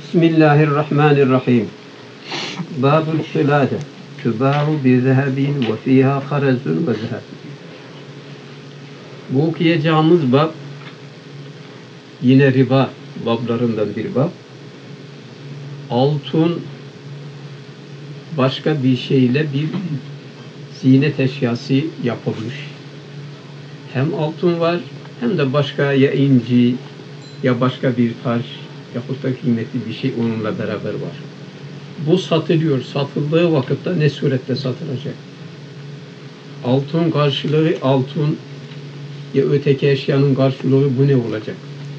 Bismillahirrahmanirrahim. Babul qilade. Tübâ'u bi zehebin ve fîhâ harazun ve zeheb. Bu okuyacağımız bab yine riba bablarından bir bab. Altın başka bir şeyle bir ziynet eşyası yapılmış. Hem altın var hem de başka ya inci ya başka bir taş yahut da kıymetli bir şey onunla beraber var. Bu satılıyor. Satıldığı vakitte ne surette satılacak? Altın karşılığı altın ya öteki eşyanın karşılığı bu ne olacak?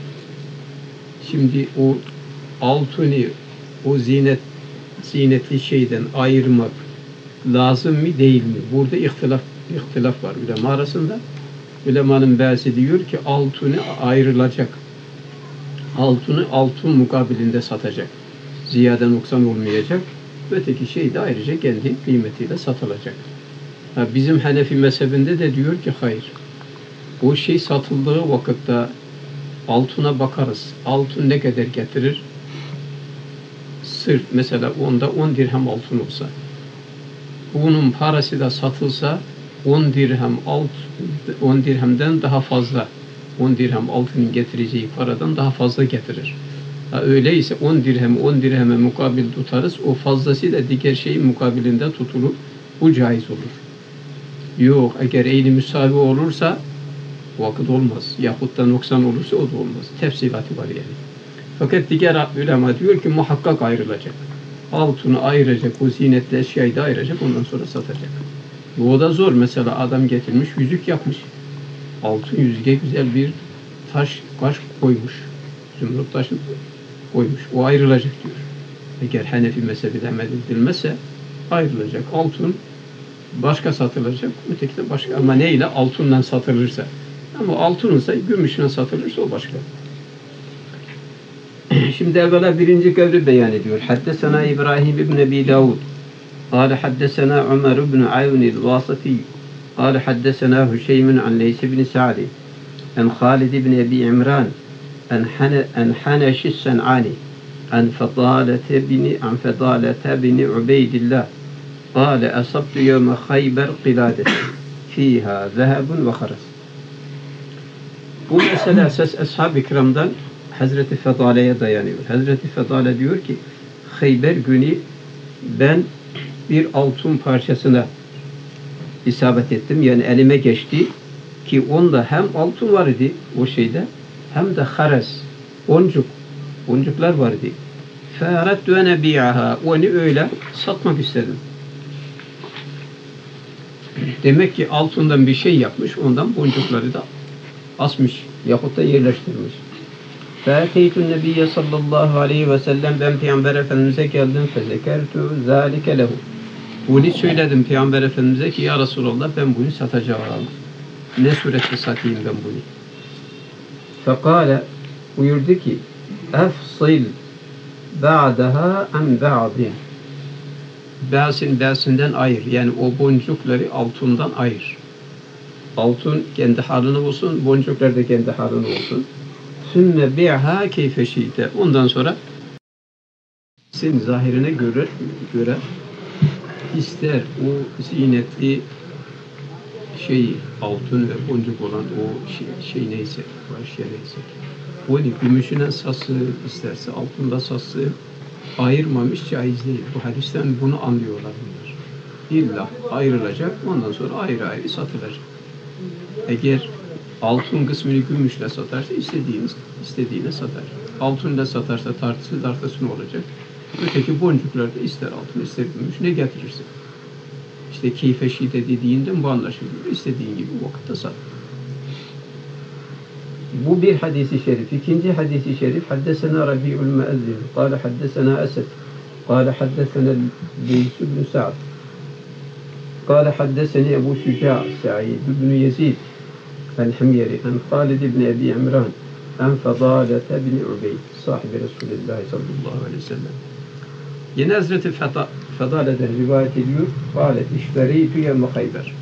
Şimdi o altını o zinetli şeyden ayırmak lazım mı değil mi? Burada ihtilaf var ulema arasında. Ulemanın bazısı diyor ki altını ayrılacak. Altını altın mukabilinde satacak. Ziyade noksan olmayacak. Öteki şey de ayrıca kendi kıymetiyle satılacak. Bizim Hanefi mezhebinde de diyor ki hayır. O şey satıldığı vakitte altına bakarız. Altın ne kadar getirir? Sırf mesela onda 10 dirhem altın olsa. Bunun parası da satılsa 10 dirhemden daha fazla. 10 dirhem altının getireceği paradan daha fazla getirir. Öyleyse 10 dirheme mukabil tutarız. O fazlası da diğer şeyin mukabilinde tutulur. Bu caiz olur. Yok, eğer eyni müsavi olursa vakit olmaz. Yahut da noksan olursa o da olmaz. Tefsilatı var yani. Fakat diğer ulema diyor ki muhakkak ayrılacak. Altını ayıracak, o zinetli eşyayı da ayıracak, ondan sonra satacak. O da zor. Mesela adam getirmiş, yüzük yapmış. Altın yüzüğe güzel bir taş koymuş. Zümrüt taşı koymuş. O ayrılacak diyor. Eğer Hanefi mezhebi amel edilmezse ayrılacak. Altın başka satılacak, öteki de başka. Ama neyle? Altından satılırsa. Ama altınsa, gümüşüne satılırsa o başka. Şimdi evvela birinci kavli beyan ediyor. Haddesena İbrahim ibn Ebi Davud. قال حدثنا عمر بن عون الواسطي قال حدثنا هشيم عن ليث بن سعد عن خالد بن أبي عمران عن حنش الصنعاني عن فضالة بن عبيد الله قال أصبت يوم خيبر قلادة فيها ذهب وخرز. Bu mesele esas Ashab-ı Kiram'dan Hazreti Fedale'ye dayanıyor. Hazreti Fedale diyor ki Khayber günü ben bir altın parçasına isabet ettim. Yani elime geçti ki onda hem altın var idi o şeyde hem de hares, boncuklar var idi. Fe'aradtu en ebi'aha. Onu öyle satmak istedim. Demek ki altından bir şey yapmış, ondan boncukları da asmış yahut da yerleştirmiş. Fe'ateytun nebiyye sallallahu aleyhi ve sellem ben Peygamber Efendimiz'e geldim. Fezekertu zâlike lehu. Bunu söyledim Peygamber Efendimiz'e ki ya Resulallah ben bunu satacağım. Ne surette satayım ben bunu? Fekale buyurdu ki efsil ba'daha en ba'din. Ba'sinden ayır. Yani o boncukları altından ayır. Altın kendi haline olsun, boncuklar da kendi haline olsun. Sümme bi'ha keyfe şi'te. Ondan sonra senin zahirine göre ister o zinetli şey altın ve boncuk olan o şey neyse, o eşya neyse. Onu gümüşüne sası isterse altında sası ayırmamış caiz değil. Bu hadisten bunu anlıyorlar bunlar. İlla ayrılacak, ondan sonra ayrı ayrı satılacak. Eğer altın kısmını gümüşle satarsa istediğine satar. Altınla satarsa tartısı olacak. Öteki boncuklarda ister altın ister gümüş ne getirirse. İşte keyfe şide dediğinden bu anlaşılıyor. İstediğin gibi o vakitte sat. Bu bir hadisi şerif. İkinci hadisi şerif haddesena Rabi'ul Muezzin. Kâle haddesena Esed. Kâle haddesena Leys ibn Sa'd. Kâle haddeseni Ebu Şuca' Sa'id ibn Yezid el-Himyeri en Halid ibn Ebi İmran en Fedalete bin Ubeyd sahibi Resulullah sallallahu aleyhi ve sellem. Yine Hazreti Fedale'den rivayet ediyor. Kâlet işverîtü yevme Khayber.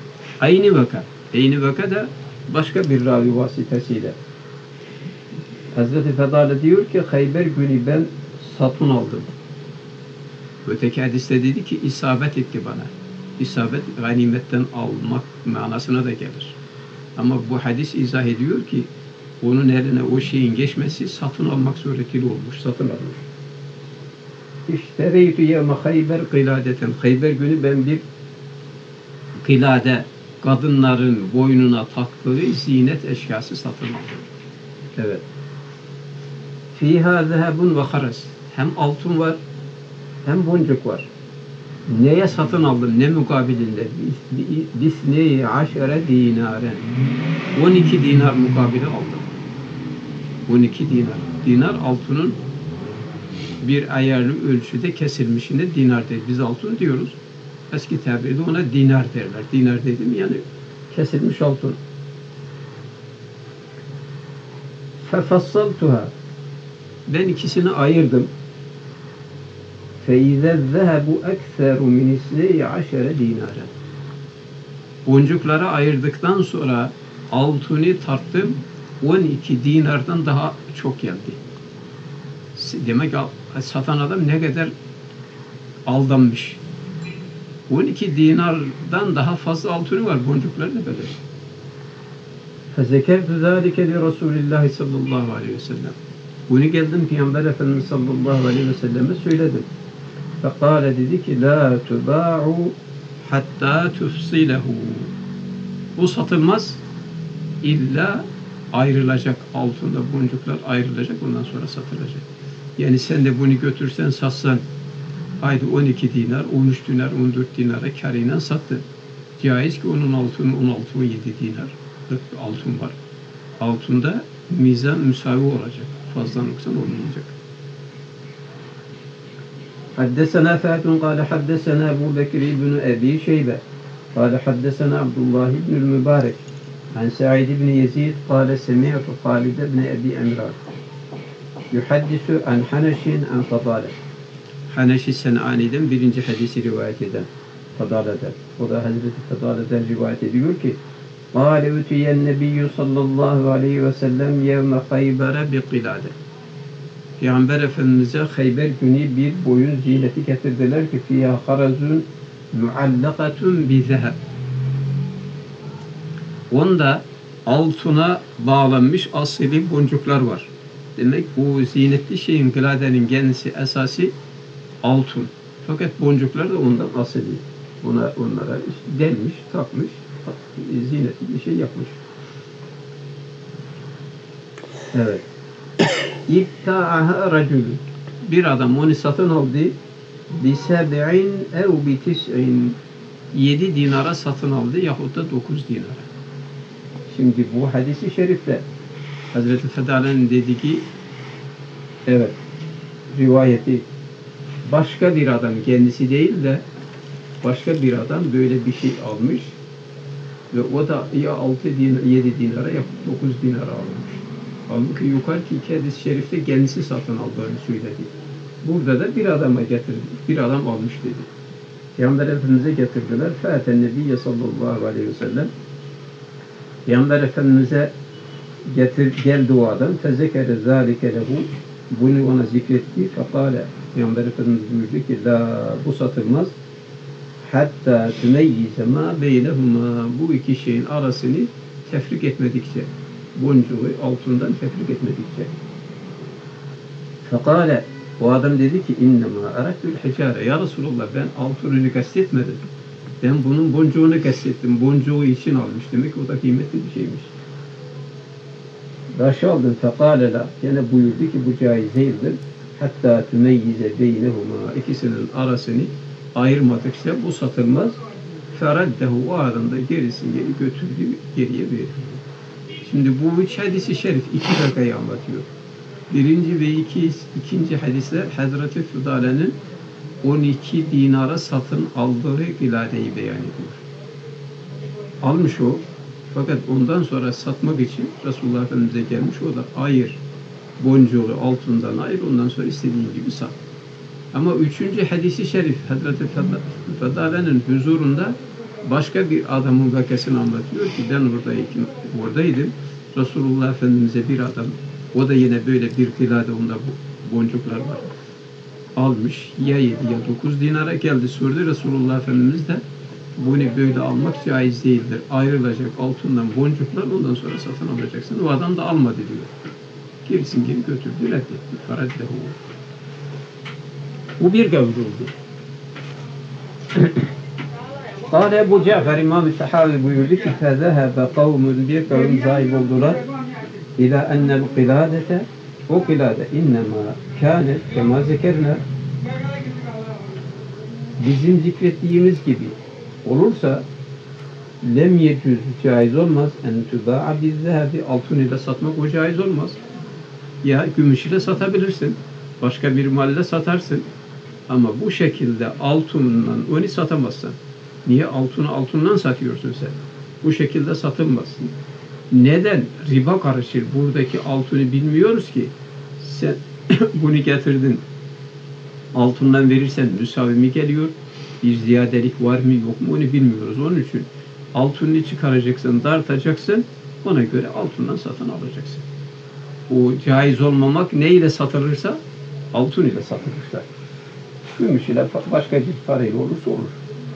Aynı vaka da başka bir ravi vasıtasıyla Hazreti Fedale diyor ki Hayber günü ben satın aldım. Öteki hadiste dedi ki isabet etti bana. İsabet ganimetten almak manasına da gelir. Ama bu hadis izah ediyor ki onun eline o şeyin geçmesi satın almak suretiyle olmuş, satın almış. İştereytü yevme Hayber kıladeten. Hayber günü ben bir kılade, kadınların boynuna taktığı zinet eşyası satın aldım. Evet. Fiha zehebun ve haras. Hem altın var, hem boncuk var. Neye satın aldım? Ne mukabilinde? Bisneyi aşere dinaren. 12 dinar mukabili aldım. 12 dinar. Dinar altının bir ayarlı ölçüde kesilmişine dinar değil. Biz altın diyoruz. Eski tabirde ona dinar derler. Dinar dedim yani kesilmiş altın. Fefassaltuha. Ben ikisini ayırdım. فَاِذَا الذَّهَبُ اَكْثَرُ مِنْ اِسْنَيْ عَشَرَ دِينَارًا. Boncuklara ayırdıktan sonra altını tarttım, 12 dinardan daha çok geldi. Demek ki satan adam ne kadar aldanmış. 12 dinardan daha fazla altını var, boncuklar ne kadar? فَذَكَرْتُ ذَٰلِكَ لِرَسُولِ اللّٰهِ sallallahu aleyhi ve sellem. Bunu geldim Peygamber Efendimiz sallallahu aleyhi ve selleme söyledim. Fekale dedi ki la tuba'u hatta tufsilehu. Bu satılmaz, illa ayrılacak, altında boncuklar ayrılacak, ondan sonra satılacak. Yani sen de bunu götürsen, satsan, haydi 12 dinar, 13 dinar, 14 dinara kârıyla sattın. Caiz ki onun altını 16-17 dinar altın var. Altında mizan müsavi olacak. Fazla noksan olmayacak. حدثنا فهد قال حدثنا أبو بكر بن أبي شيبة قال حدثنا عبد الله بن المبارك عن سعيد بن يزيد قال سمعت خالد بن أبي عمران يحدث عن حنش عن فضالة. Haneş-i Sen'ani'den birinci hadisi rivayet eden Fadale'den. O da Hazreti Fadale'den rivayet ediyor ki قال أتي النبي صلى الله عليه وسلم يوم خيبر بقلادة. Peygamber Efendimiz'e Hayber günü bir boyun zineti getirdiler ki fiyâ harazun muallakatun bi zeheb. Onda altına bağlanmış asili boncuklar var. Demek bu zinetli şeyin, kıladenin kendisi esası altın. Fakat boncuklar da ondan asili. Onlara işte delmiş, takmış, zinetli bir şey yapmış. Evet. İbta'aha racülü. Bir adam onu satın aldı. Biseb'in ev bitis'in. 7 dinara satın aldı yahut da 9 dinara. Şimdi bu hadisi şerifte Hazreti Fedale'nin dediği evet rivayeti başka bir adam, kendisi değil de başka bir adam böyle bir şey almış ve o da ya 6 dinar, 7 dinara ya 9 dinara almış. Halbuki yukarıki hadis-i şerifte kendisi satın aldığını söyledi. Burada da bir adama getirdi. Bir adam almış dedi. Peygamber Efendimiz'e getirdiler. Fâten Nebiyye sallallahu aleyhi ve sellem. Peygamber Efendimiz'e geldi o adam. Fezekere zâlike lehu. Bunu ona zikretti. Fekâle. Peygamber Efendimiz buyurdu ki la bu satılmaz. Hatta tümeyyize mâ beynehumâ. Bu iki şeyin arasını tefrik etmedikçe, boncuğu altından tefrik etmedikçe. Fekâle. O adam dedi ki innemâ erektül hicâre. Ya Resulallah ben altını kastetmedim. Ben bunun boncuğunu kastettim. Boncuğu için almış. Demek ki o da kıymetli bir şeymiş. Başı aldın. Fekâle la. Yine buyurdu ki bu caiz değildir. Hatta tümeyyize beynehumâ. İkisinin arasını ayırmadıkça bu satılmaz. Feraddehu. O adam da gerisini geri götürdü. Geriye verdi. Şimdi bu üç hadisi şerif iki dakikayı anlatıyor. Birinci ve ikinci hadisler Hazreti Fudale'nin 12 dinara satın aldığı gıladeyi beyan ediyor. Almış o. Fakat ondan sonra satmak için Resulullah Efendimiz'e gelmiş. O da ayır. Boncuğu altından ayır. Ondan sonra istediğin gibi sat. Ama üçüncü hadisi şerif Hazreti Fudale'nin huzurunda başka bir adamın vakasını anlatıyor ki ben oradaydım. Resulullah Efendimiz'e bir adam O da yine böyle bir kilade, onda boncuklar var. Almış ya 7 ya 9 dinara geldi, sordu. Resulullah Efendimiz de bunu böyle almak caiz değildir. Ayrılacak altından boncuklar, ondan sonra satın alacaksın. O adam da almadı diyor. Gerisin geri götürdü, reddetti. Faraddehu. Bu bir gavur oldu. Kâle Ebu Cafer İmam-ı Sahavi buyurdu ki فَذَهَبَ قَوْمٌ bir kavim zahib oldular İlâ ennel kılâdete, o kılâde innemâ kânet kemâ zekerna, bizim zikrettiğimiz gibi olursa lem yecüz, caiz olmaz en tübâ'a bizzehebi, altın ile satmak o caiz olmaz. Ya gümüş ile satabilirsin, başka bir malle satarsın ama bu şekilde altından onu satamazsın. Niye? Altını altından satıyorsun sen. Bu şekilde satılmazsın. Neden? Riba karışır. Buradaki altını bilmiyoruz ki. Sen bunu getirdin. Altından verirsen müsavimi geliyor. Bir ziyadelik var mı yok mu onu bilmiyoruz. Onun için altını çıkaracaksın, dartacaksın. Ona göre altından satın alacaksın. O caiz olmamak ne ile satılırsa altın ile satılırsa. Gümüş ile başka bir parayla olursa olur.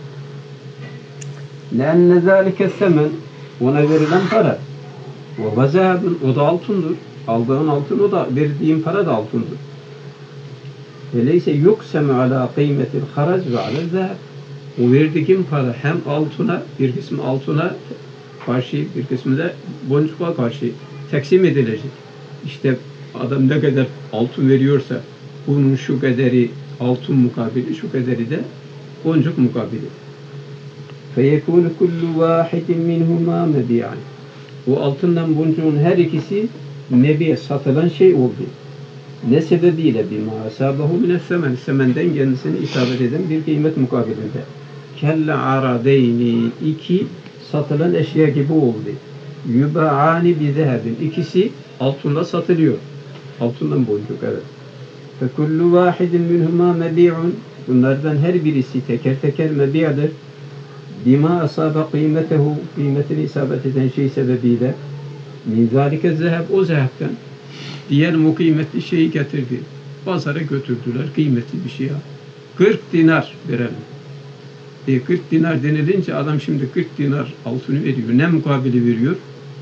لَاَنَّ ذَٰلِكَ الثَّمَنْ, ona verilen para. وَوَزَابٌ, o da altındır. Aldığın altın, o da verdiğin para da altındır. وَلَيْسَ يُقْسَمُ عَلَى قِيمَةِ الْخَرَجِ وَعَلَى الذَّهَبِ, o verdiğin para hem altına, bir kısmı altına karşı, bir kısmı da boncukla karşı taksim edilecek. İşte adam ne kadar altın veriyorsa bunun şu kaderi altın mukabili, şu kaderi de boncuk mukabili. فَيَكُونُ كُلُّ وَاحِدٍ مِنْهُمَا مَبِيعًا, o altından boncuğun her ikisi mebiye, satılan şey oldu. Ne sebebiyle? بِمَا أَسَابَهُ مِنَ الثَّمَنِ, semenden kendisini isabet eden bir kıymet mukabilinde. كَلَّ عَرَدَيْنِ, iki satılan eşya gibi oldu. يُبَعَانِ بِذَهَبٍ, ikisi altında satılıyor. Altından boncuk, evet. فَكُلُّ وَاحِدٍ مِنْهُمَا مَبِيعٌ, bunlardan her birisi teker teker mebi'dir. Bima asaba kıymetehu, kıymetini isabet eden şey sebebiyle, min zalike zeheb, o zehebten diğer o kıymetli şeyi getirdi. Pazara götürdüler, kıymetli bir şey. 40 dinar verelim. 40 dinar denilince adam şimdi 40 dinar altını veriyor. Ne mukabili veriyor?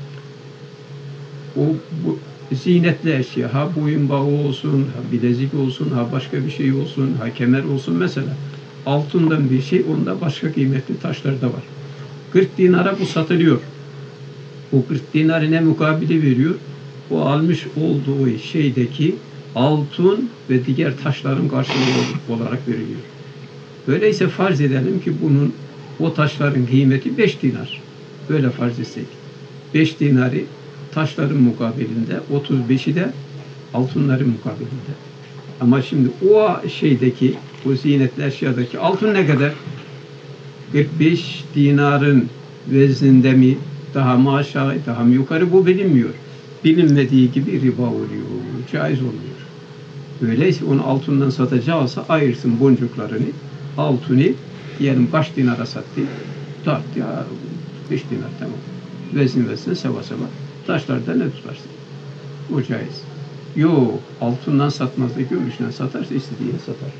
O bu zinetli eşya, ha boyun bağı olsun, ha bilezik olsun, ha başka bir şey olsun, ha kemer olsun mesela. Altından bir şey, onda başka kıymetli taşlar da var. 40 dinara bu satılıyor. O 40 dinarı ne mukabili veriyor? O almış olduğu şeydeki altın ve diğer taşların karşılığı olarak veriliyor. Öyleyse farz edelim ki bunun, o taşların kıymeti 5 dinar. Böyle farz etsek. 5 dinarı taşların mukabilinde, 35'i de altınların mukabilinde. Ama şimdi o şeydeki, bu zinetli eşyadaki altın ne kadar? 45 dinarın vezninde mi, daha mı aşağı, daha mı yukarı, bu bilinmiyor. Bilinmediği gibi riba oluyor, caiz olmuyor. Öyleyse onu altından satacaksa ayırsın boncuklarını, altını diyelim kaç dinara sattı? 4 ya 5 dinar, tamam. Vezin seva seva. Taşlarda ne tutarsın? O caiz. Yok, altından satmaz da gümüşten satarsa istediğini satar.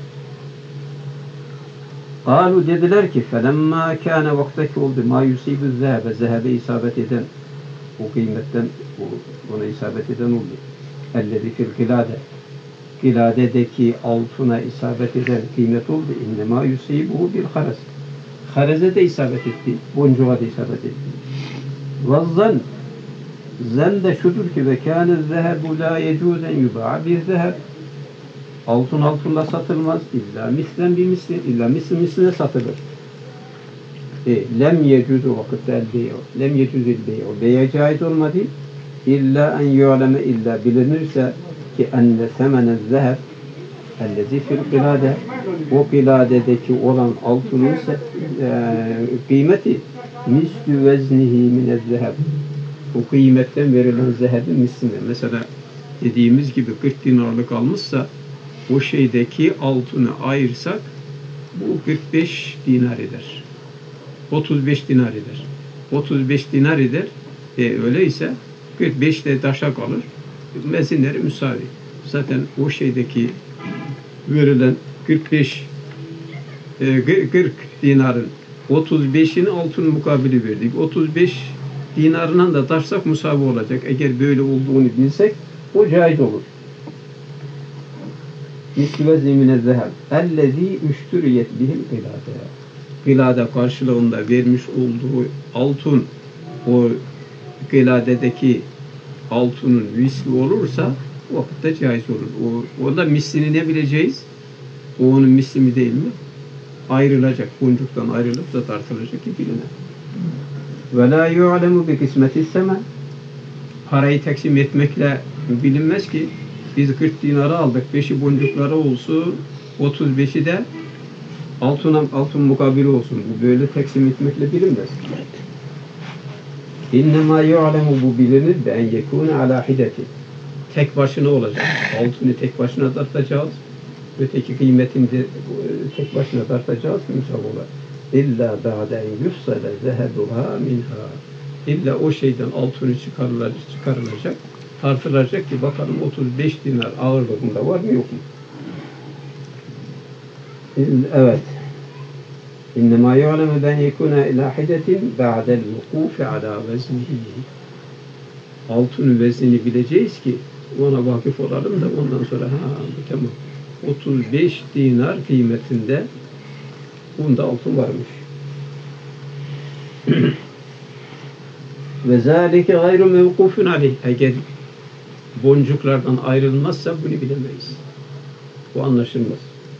Kalu, dediler ki felemma kâne, vaktaki oldu ma yusibü zehebe, zehebe isabet eden, o kıymetten ona isabet eden oldu. Ellezi fil kilade, kiladedeki altına isabet eden kıymet oldu. İnnemâ yusibuhu bil haraz, haraze de isabet etti, boncuğa da isabet etti. Vazzan, zan da şudur ki ve kâne zehebu la yecûzen yuba'a bir zeheb, altın altında satılmaz. İlla mislen bir misli, illa misli misline satılır. Lem yecûzü vakitte el beyo, lem yecûzü el beyo, beye caiz olmadı. İlla en yu'leme, illa bilinirse ki enne semene zeheb ellezi fil kilade, o kiladedeki olan altının kıymeti mislü veznihi minez zeheb, o kıymetten verilen zehebin misline. Mesela dediğimiz gibi 40 dinarlık almışsa o şeydeki altını ayırsak bu 45 dinar eder. 35 dinar eder. 35 dinar eder. Öyleyse 45 de taşa kalır. mezinleri müsavi. Zaten o şeydeki verilen 40 dinarın 35'ini altın mukabili verdik. 35 dinarından da tartsak musavi olacak. Eğer böyle olduğunu bilsek o caiz olur. Misli ve zemine zehab. Ellezî üştüriyet bihil gılâde. Gılâde karşılığında vermiş olduğu altın, o gıladedeki altının misli olursa o vakitte caiz olur. O da mislini ne bileceğiz? O onun misli mi değil mi? Ayrılacak. Boncuktan ayrılıp da tartılacak ki bilinir. Ve lâ yu'lemu bi kısmeti semen. Parayı taksim etmekle bilinmez ki biz 40 dinarı aldık. 5'i boncukları olsun, 35'i de altın mukabili olsun. Bu böyle taksim etmekle bilinmez. İnnemâ yu'lemu, bu bilinir de en yekûne alâ hideti. Tek başına olacak. Altını tek başına tartacağız. Öteki kıymetini de tek başına tartacağız. İnşallah. İlla ba'de en yufsale zehebuha minha. İlla o şeyden altını çıkarılacak, tartılacak ki bakalım 35 dinar ağırlığında var mı yok mu? Evet. İnnemâ yu'lemu ben yekûne ilâ hidetin ba'del vukufi alâ veznihi. Altının veznini bileceğiz ki ona vakıf olalım da ondan sonra tamam. 35 dinar kıymetinde bunda altın varmış. Ve zâlike gayru mevkufun aleyh. Eğer boncuklardan ayrılmazsa bunu bilemeyiz. Bu anlaşılmaz.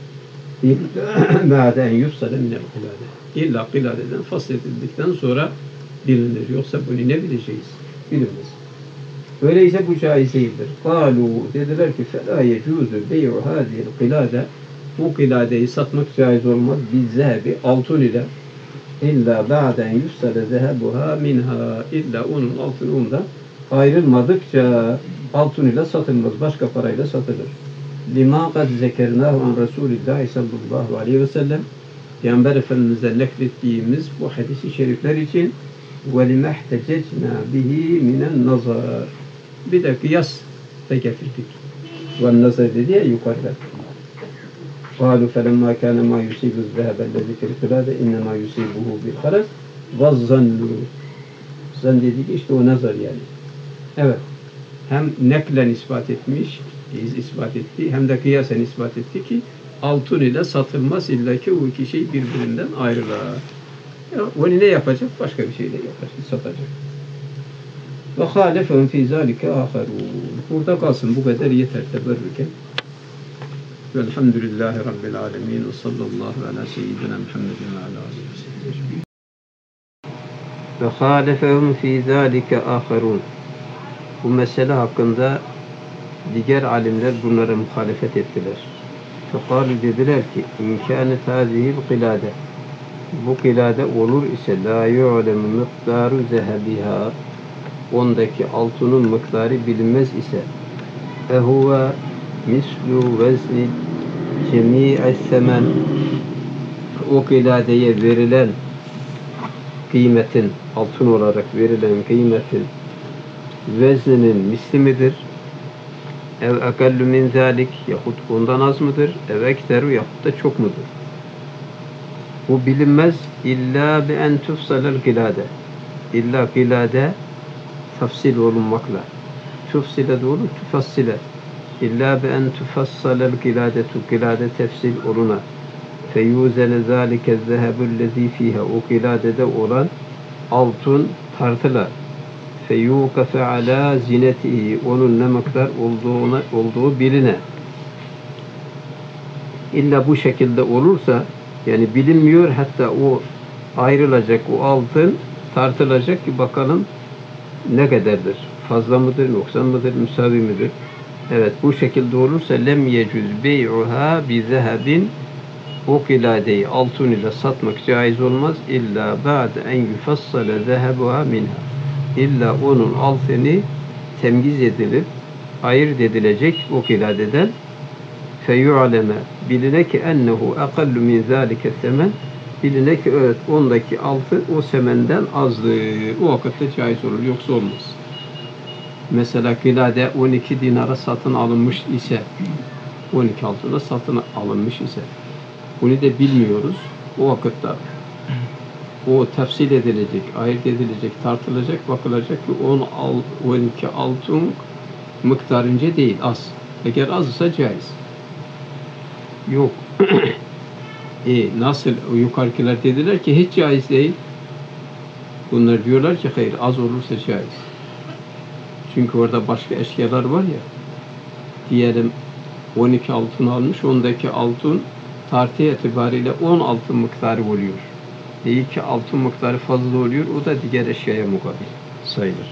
Ba'den yufsale minel kılâde. İlla kıladeden fasledildikten sonra bilinir. Yoksa bunu ne bileceğiz? Bilinmez. Öyleyse bu caiz değildir. Kâlû, dediler ki فَلَا يَجُوزُ بَيْعُ هَذِهِ الْقِلَادَ. Bu kıladeyi satmak caiz olmaz. Bizzehebi, altın ile İlla ba'den yufsale zehebuha minha. İlla onun altını ondan ayrılmadıkça altın ile satılmaz. Başka parayla satılır. Lima kad zekernâhu an Resulillahi sallallahu aleyhi ve sellem. Peygamber Efendimiz'e naklettiğimiz bu hadis-i şerifler için وَلِمَا احْتَجَجْنَا بِهِ مِنَ النَّظَرِ. Bir de kıyas da getirdik. وَالنَّظَرِ dedi ya yukarıda. قَالُوا فَلَمَّا كَانَ مَا يُسِيبُ الذَّهَبَ الَّذِي فِي الْقِلَادَ اِنَّمَا يُسِيبُهُ بِالْخَرَسِ وَالظَّنُّ. Zan dedik işte o nazar yani. Evet. Hem neklen ispat etmiş, ispat etti, hem de kıyasen ispat etti ki altın ile satılmaz, illa ki o iki şey birbirinden ayrılar. Onu ne yapacak? Başka bir şeyle yapacak, satacak. Ve halefehum fî zâlike âherûn. Burada kalsın, bu kadar yeter teberrüken. Velhamdülillahi Rabbil âlemîn ve sallallahu ala seyyidina Muhammedin ve ala âlihi ve sahbihi. Ve halefehum fî zâlike âherûn. Bu mesele hakkında diğer alimler bunlara muhalefet ettiler. Fekâlü, dediler ki İmkânet hâzihil kılâde. Bu kılâde olur ise lâ yu'lemu miqdâru zehebiha. Ondaki altının miktarı bilinmez ise ehuve mislu vezni cemî'es semen. O kıladeye verilen kıymetin, altın olarak verilen kıymetin vezninin misli midir? Ev ekallu min zâlik, yahut ondan az mıdır? Ev ekteru, yahut da çok mudur? Bu bilinmez illa bi en tufsalel gılade. İlla gılade tafsil olunmakla. Tufsile de olur, tufassile. İlla bi en tufassalel gıladetu, gılade tefsil oluna. Feyuzene zâlike zehebüllezî fîhâ. O gıladede olan altın tartılar. Feyûkafe alâ zinetihi. Onun ne miktar olduğu biline. İlla bu şekilde olursa, yani bilinmiyor, hatta o ayrılacak, o altın tartılacak ki bakalım ne kadardır? Fazla mıdır, noksan mıdır, müsavi midir? Evet, bu şekilde olursa lem yecüz bey'uha bi zehebin. O kıladeyi altın ile satmak caiz olmaz. İlla ba'de en yufassale zehebuha minha. İlla onun altını temyiz edilip ayırt edilecek o kıladeden. Feyu'leme, biline ki ennehu akallu min zâlike semen. Biline ki evet, ondaki altı o semenden azdır. O vakitte caiz olur, yoksa olmaz. mesela kılade 12 dinara satın alınmış ise, 12 altına satın alınmış ise, bunu da bilmiyoruz. O vakitte o tefsil edilecek, ayırt edilecek, tartılacak, bakılacak ki 12 altın miktarınca değil, az. Eğer azsa caiz. Yok. Nasıl yukarıkiler dediler ki hiç caiz değil. Bunlar diyorlar ki hayır, az olursa caiz. Çünkü orada başka eşyalar var ya. Diyelim 12 altın almış, ondaki altın tartı itibariyle 10 altın miktarı oluyor. 2 altın miktarı fazla oluyor, o da diğer eşyaya mukabil sayılır.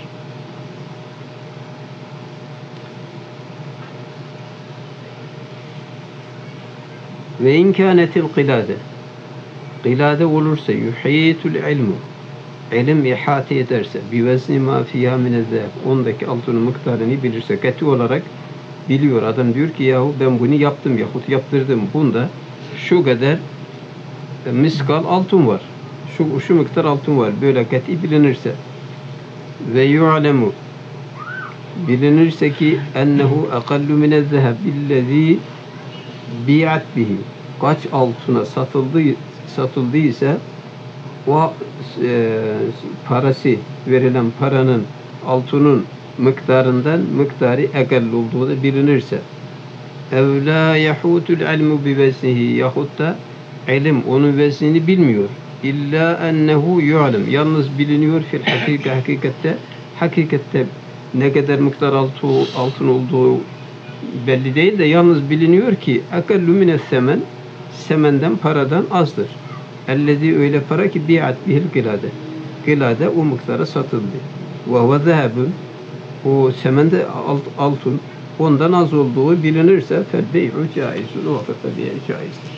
Ve inkânetil qilâde, qilâde olursa yuhîtul ilmu, ilim ihate ederse, bi vezni ma fiyâ minez-zeheb, ondaki altının miktarını bilirse, kati olarak biliyor. Adam diyor ki yahu ben bunu yaptım yahut yaptırdım. Bunda şu kadar miskal altın var. Şu miktar altın var. Böyle kati bilinirse ve yu'lemu, bilinirse ki ennehu akallu minez-zeheb billezî bi'at bihi, kaç altına satıldıysa o parası, verilen paranın, altının miktarı ekal olduğu da bilinirse, ev la yahutul ilmu bi veznihi, yahut da ilim onun veznini bilmiyor. İlla ennehu yu'lem, yalnız biliniyor fil hakikatte ne kadar miktar altın olduğu belli değil de yalnız biliniyor ki ekallu mines semen, semenden, paradan azdır. Ellezî, öyle para ki bi'at bihil qilâde, qilâde o miktara satıldı. Ve huve zehebun, o semende altın ondan az olduğu bilinirse fel bey'u caizun, o vakitte bey'e caizdir.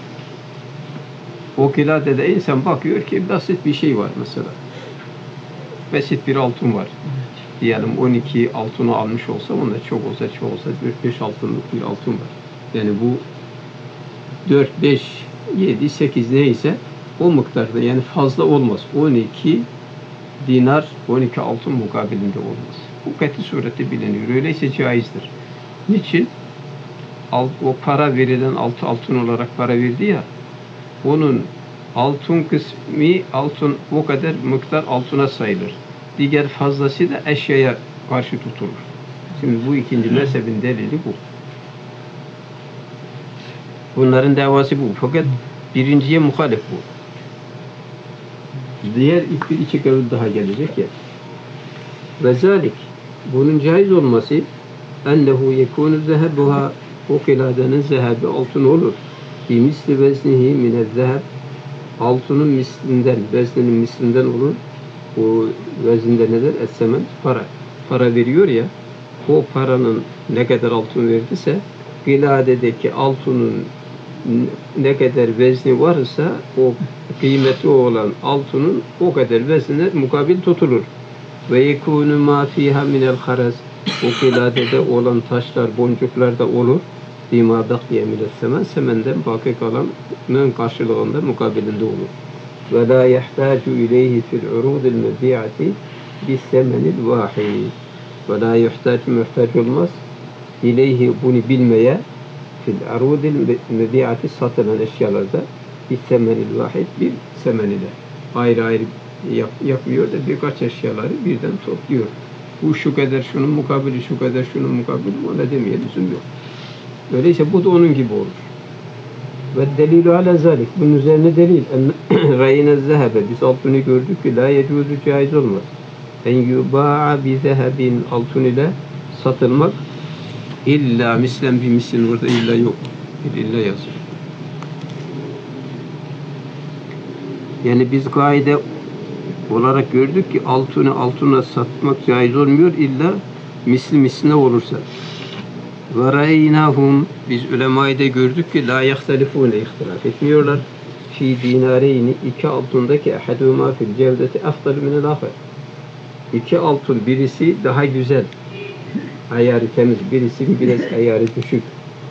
O qilâde de insan bakıyor ki basit bir şey var mesela. Basit bir altın var. Diyelim 12 altını almış olsa, onda çok olsa 4-5 altınlık bir altın var. Yani bu 4, 5, 7, 8 neyse o miktarda, yani fazla olmaz. 12 dinar 12 altın mukabilinde olmaz. Bu kati sureti biliniyor. Öyleyse caizdir. Niçin? O para verilen altın olarak para verdi ya, onun altın kısmı, altın o kadar miktar altına sayılır. Diğer fazlası da eşyaya karşı tutulur. Şimdi bu ikinci mezhebin delili bu. Bunların davası bu. Fakat birinciye muhalif bu. Diğer iki kavil daha gelecek ya. Ve zalik, bunun caiz olması ennehu yekûnü zehebuha, o kiladenin zehebi altın olur. Bi misli veznihi minez zeheb, altının mislinden, vezninin mislinden olur. O vezinde nedir? Es-semen, para. Para veriyor ya, o paranın ne kadar altın verdiyse, kiladedeki altının ne kadar vezni varsa, o kıymeti olan altının o kadar veznine mukabil tutulur. Ve yekûnü mâ fîhâ minel haraz, o kiladede olan taşlar, boncuklar da olur. Bîmâ bakiye mine's-semen, semenden baki kalanın karşılığında, mukabilinde olur. Ve lâ yahtâcu ileyhi fil urûdil mebi'ati bis-semenil vâhid. Ve lâ yahtâcu, muhtaç olmaz, ileyhi, bunu bilmeye, fil urûdil mebi'ati, satılan eşyalarda bis-semenil vâhid, bir semen ile ayrı ayrı yapmıyor da birkaç eşyaları birden topluyor. Bu şu kadar şunun mukabili, şu kadar şunun mukabili, ona demeye lüzum yok. Öyleyse bu da onun gibi olur. Ve delilü ala zalik, bunun üzerine delil. Rayine zehebe, biz altını gördük ki la yecuzu, caiz olmaz. En yuba'a bi zehebin, altın ile satılmak, illa mislen bir mislin, orada illa yok. İlla yazıyor. Yani biz kaide olarak gördük ki altını altına satmak caiz olmuyor, illa misline olursa. Ve raynahum, biz ulemayı da gördük ki la yahtelifune, ihtilaf etmiyorlar. Fi dinareyni, iki altındaki ehaduma fil cevdeti afdal minel afer. İki altın, birisi daha güzel, ayarı temiz, birisi biraz ayarı düşük.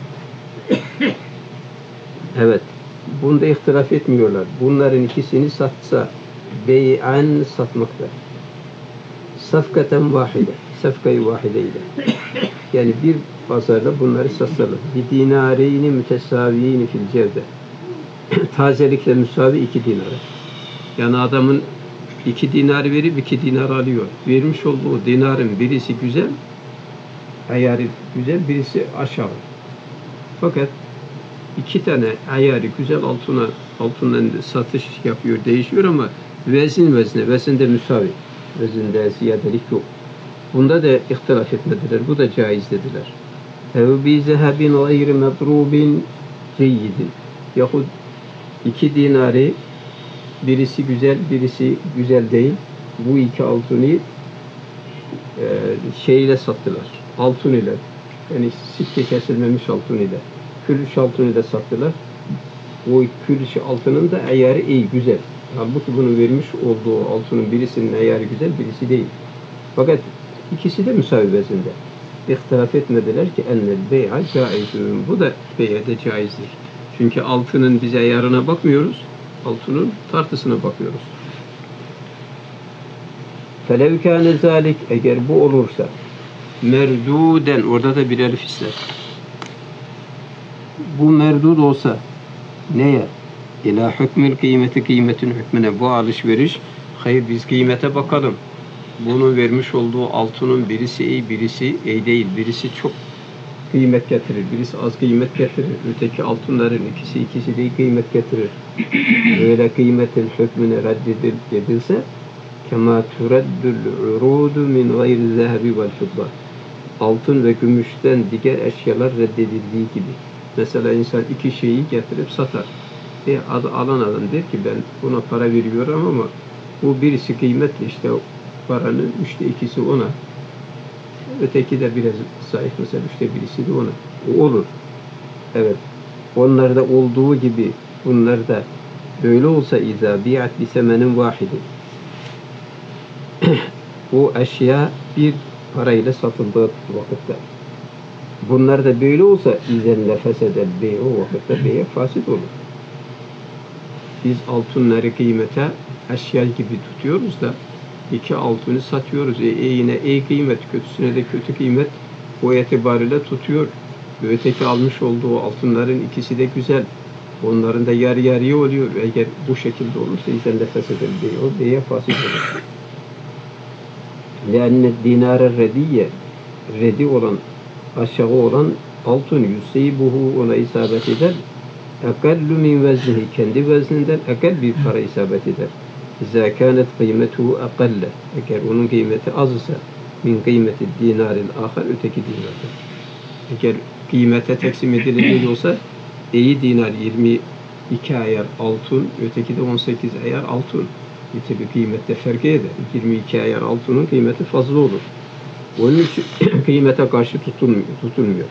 Evet, bunda ihtilaf etmiyorlar. Bunların ikisini satsa bey'an, satmakta. Safkaten vahide, sefkayı vahideyle. Yani bir pazarda bunları satsalar. Bir dinareyni mütesaviyini fil cevde. Tazelikle müsavi 2 dinara. Yani adamın 2 dinar verip 2 dinar alıyor. Vermiş olduğu dinarın birisi güzel, ayarı güzel, birisi aşağı. Fakat 2 tane ayarı güzel altından satış yapıyor, değişiyor ama vezinde müsavi. Vezinde ziyadelik yok. Bunda da ihtilaf etmediler. Bu da caiz dediler. Ev bi zehabin gayri medrubin ceyyidin. Yahut 2 dinarı birisi güzel değil. Bu 2 altını şeyle sattılar. Altın ile. Yani sikke kesilmemiş altın ile. Külüş altın ile sattılar. O külüş altının da ayarı iyi, güzel. Halbuki bunu vermiş olduğu altının birisinin ayarı güzel, birisi değil. Fakat ikisi de müsavi vezinde. İhtilaf etmediler ki ennel bey'a caizun. Bu da bey'e de caizdir. Çünkü altının biz ayarına bakmıyoruz. Altının tartısına bakıyoruz. Felev kâne zâlik, eğer bu olursa merduden, orada da bir elif ister. Bu merdud olsa neye? İlâ hükmül kıymeti, kıymetin hükmüne. Bu alışveriş, hayır biz kıymete bakalım. Bunun vermiş olduğu altının birisi iyi, birisi iyi değil. Birisi çok kıymet getirir, birisi az kıymet getirir. Öteki altınların ikisi de kıymet getirir. Böyle kıymetin hükmüne reddedilse kema tureddül urudu min gayri zehebi vel fidda. Altın ve gümüşten diğer eşyalar reddedildiği gibi. Mesela insan 2 şeyi getirip satar. Alan der ki ben buna para veriyorum ama bu birisi kıymetli, işte paranın 2/3'ü ona. Öteki de biraz zayıf, mesela 1/3'ü de ona. O olur. Evet. Onlarda olduğu gibi bunlarda böyle olsa izâ bi'at bi semenin vahidi. O eşya bir parayla satıldığı vakitte. Bunlar da böyle olsa izen nefesedel bey, o vakitte beye fasit olur. Biz altınları kıymete eşya gibi tutuyoruz da 2 altını satıyoruz. Yine iyi kıymet, kötüsüne de kötü kıymet o itibariyle tutuyor. Öteki almış olduğu altınların ikisi de güzel. Onların da yarı yarıya oluyor. Eğer bu şekilde olursa izen nefes eder bey, o beye fasit olur. لأن الدينار الردية redi olan, aşağı olan altın yusibuhu, ona isabet eder. Akallu min veznihi, kendi vezninden akal bir para isabet eder. İzâ kânet kıymetuhu akalle, eğer onun kıymeti az ise min kıymeti dinaril ahar, öteki dinardır. Eğer kıymete teksim edilecek olsa iyi dinar 22 ayar altın, öteki de 18 ayar altın. Tabi kıymette fark eder. 22 ayar altının kıymeti fazla olur. Onun için kıymete karşı tutulmuyor.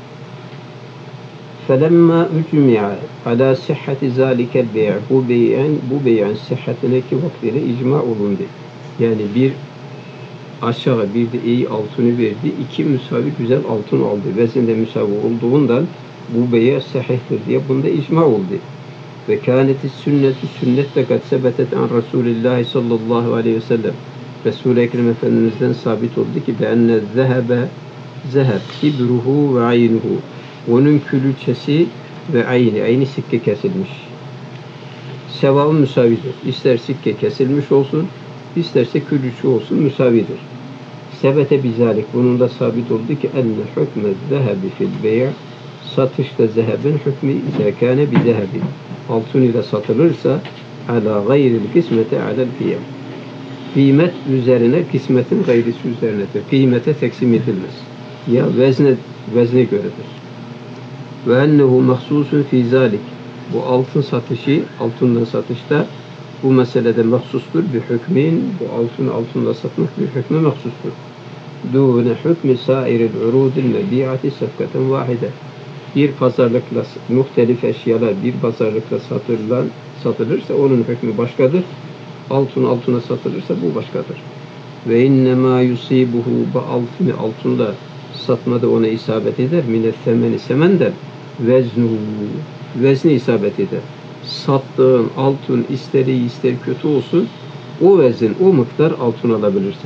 فَلَمَّا اُجْمِعَ عَلَى صِحَّةِ ذَٰلِكَ الْبَيْعِ Bu bey'in sıhhatindeki vaktiyle icma olundu. Yani bir aşağı bir de iyi altını verdi. 2 müsavi güzel altın aldı. Vezinde müsavi olduğundan bu bey'e sahihtir diye bunda icma oldu. Ve kâneti sünnet de kad sebetet an Resulillahi sallallahu aleyhi ve sellem. Resul-i Ekrem Efendimiz'den sabit oldu ki be'enne zeheb kibruhu ve aynuhu, onun külçesi ve ayni sikke kesilmiş. Sevabı müsavidir. İster sikke kesilmiş olsun, isterse külçü olsun, müsavidir. Sebete bizalik, bunun da sabit oldu ki enne hükme zehebi fil bey', satışta zehebin hükmü izâkâne bi zehebi. Altın ile satılırsa ala gayril kısmete alel kıyam. Kıymet üzerine, kısmetin gayrisi üzerinedir. Kıymete teksim edilmez. Ya vezne göredir. Ve ennehu mahsusun fi zalik. Bu altın satışı, altından satışta bu meselede mahsustur bir hükmün. Bu altınla satmak bir hükmü mahsustur. Dûne hükmü sairil urudil mebi'ati sefkaten vahide. Bir pazarlıkla muhtelif eşyalar bir pazarlıkla satılırsa onun hükmü başkadır. Altına satılırsa bu başkadır. Ve innemâ yusibuhu, bu altınla satmada ona isabet eder. Mine semeni, semenden veznuhu, vezni isabet eder. Sattığın altın ister iyi ister kötü olsun, o vezin, o miktar altın alabilirsin.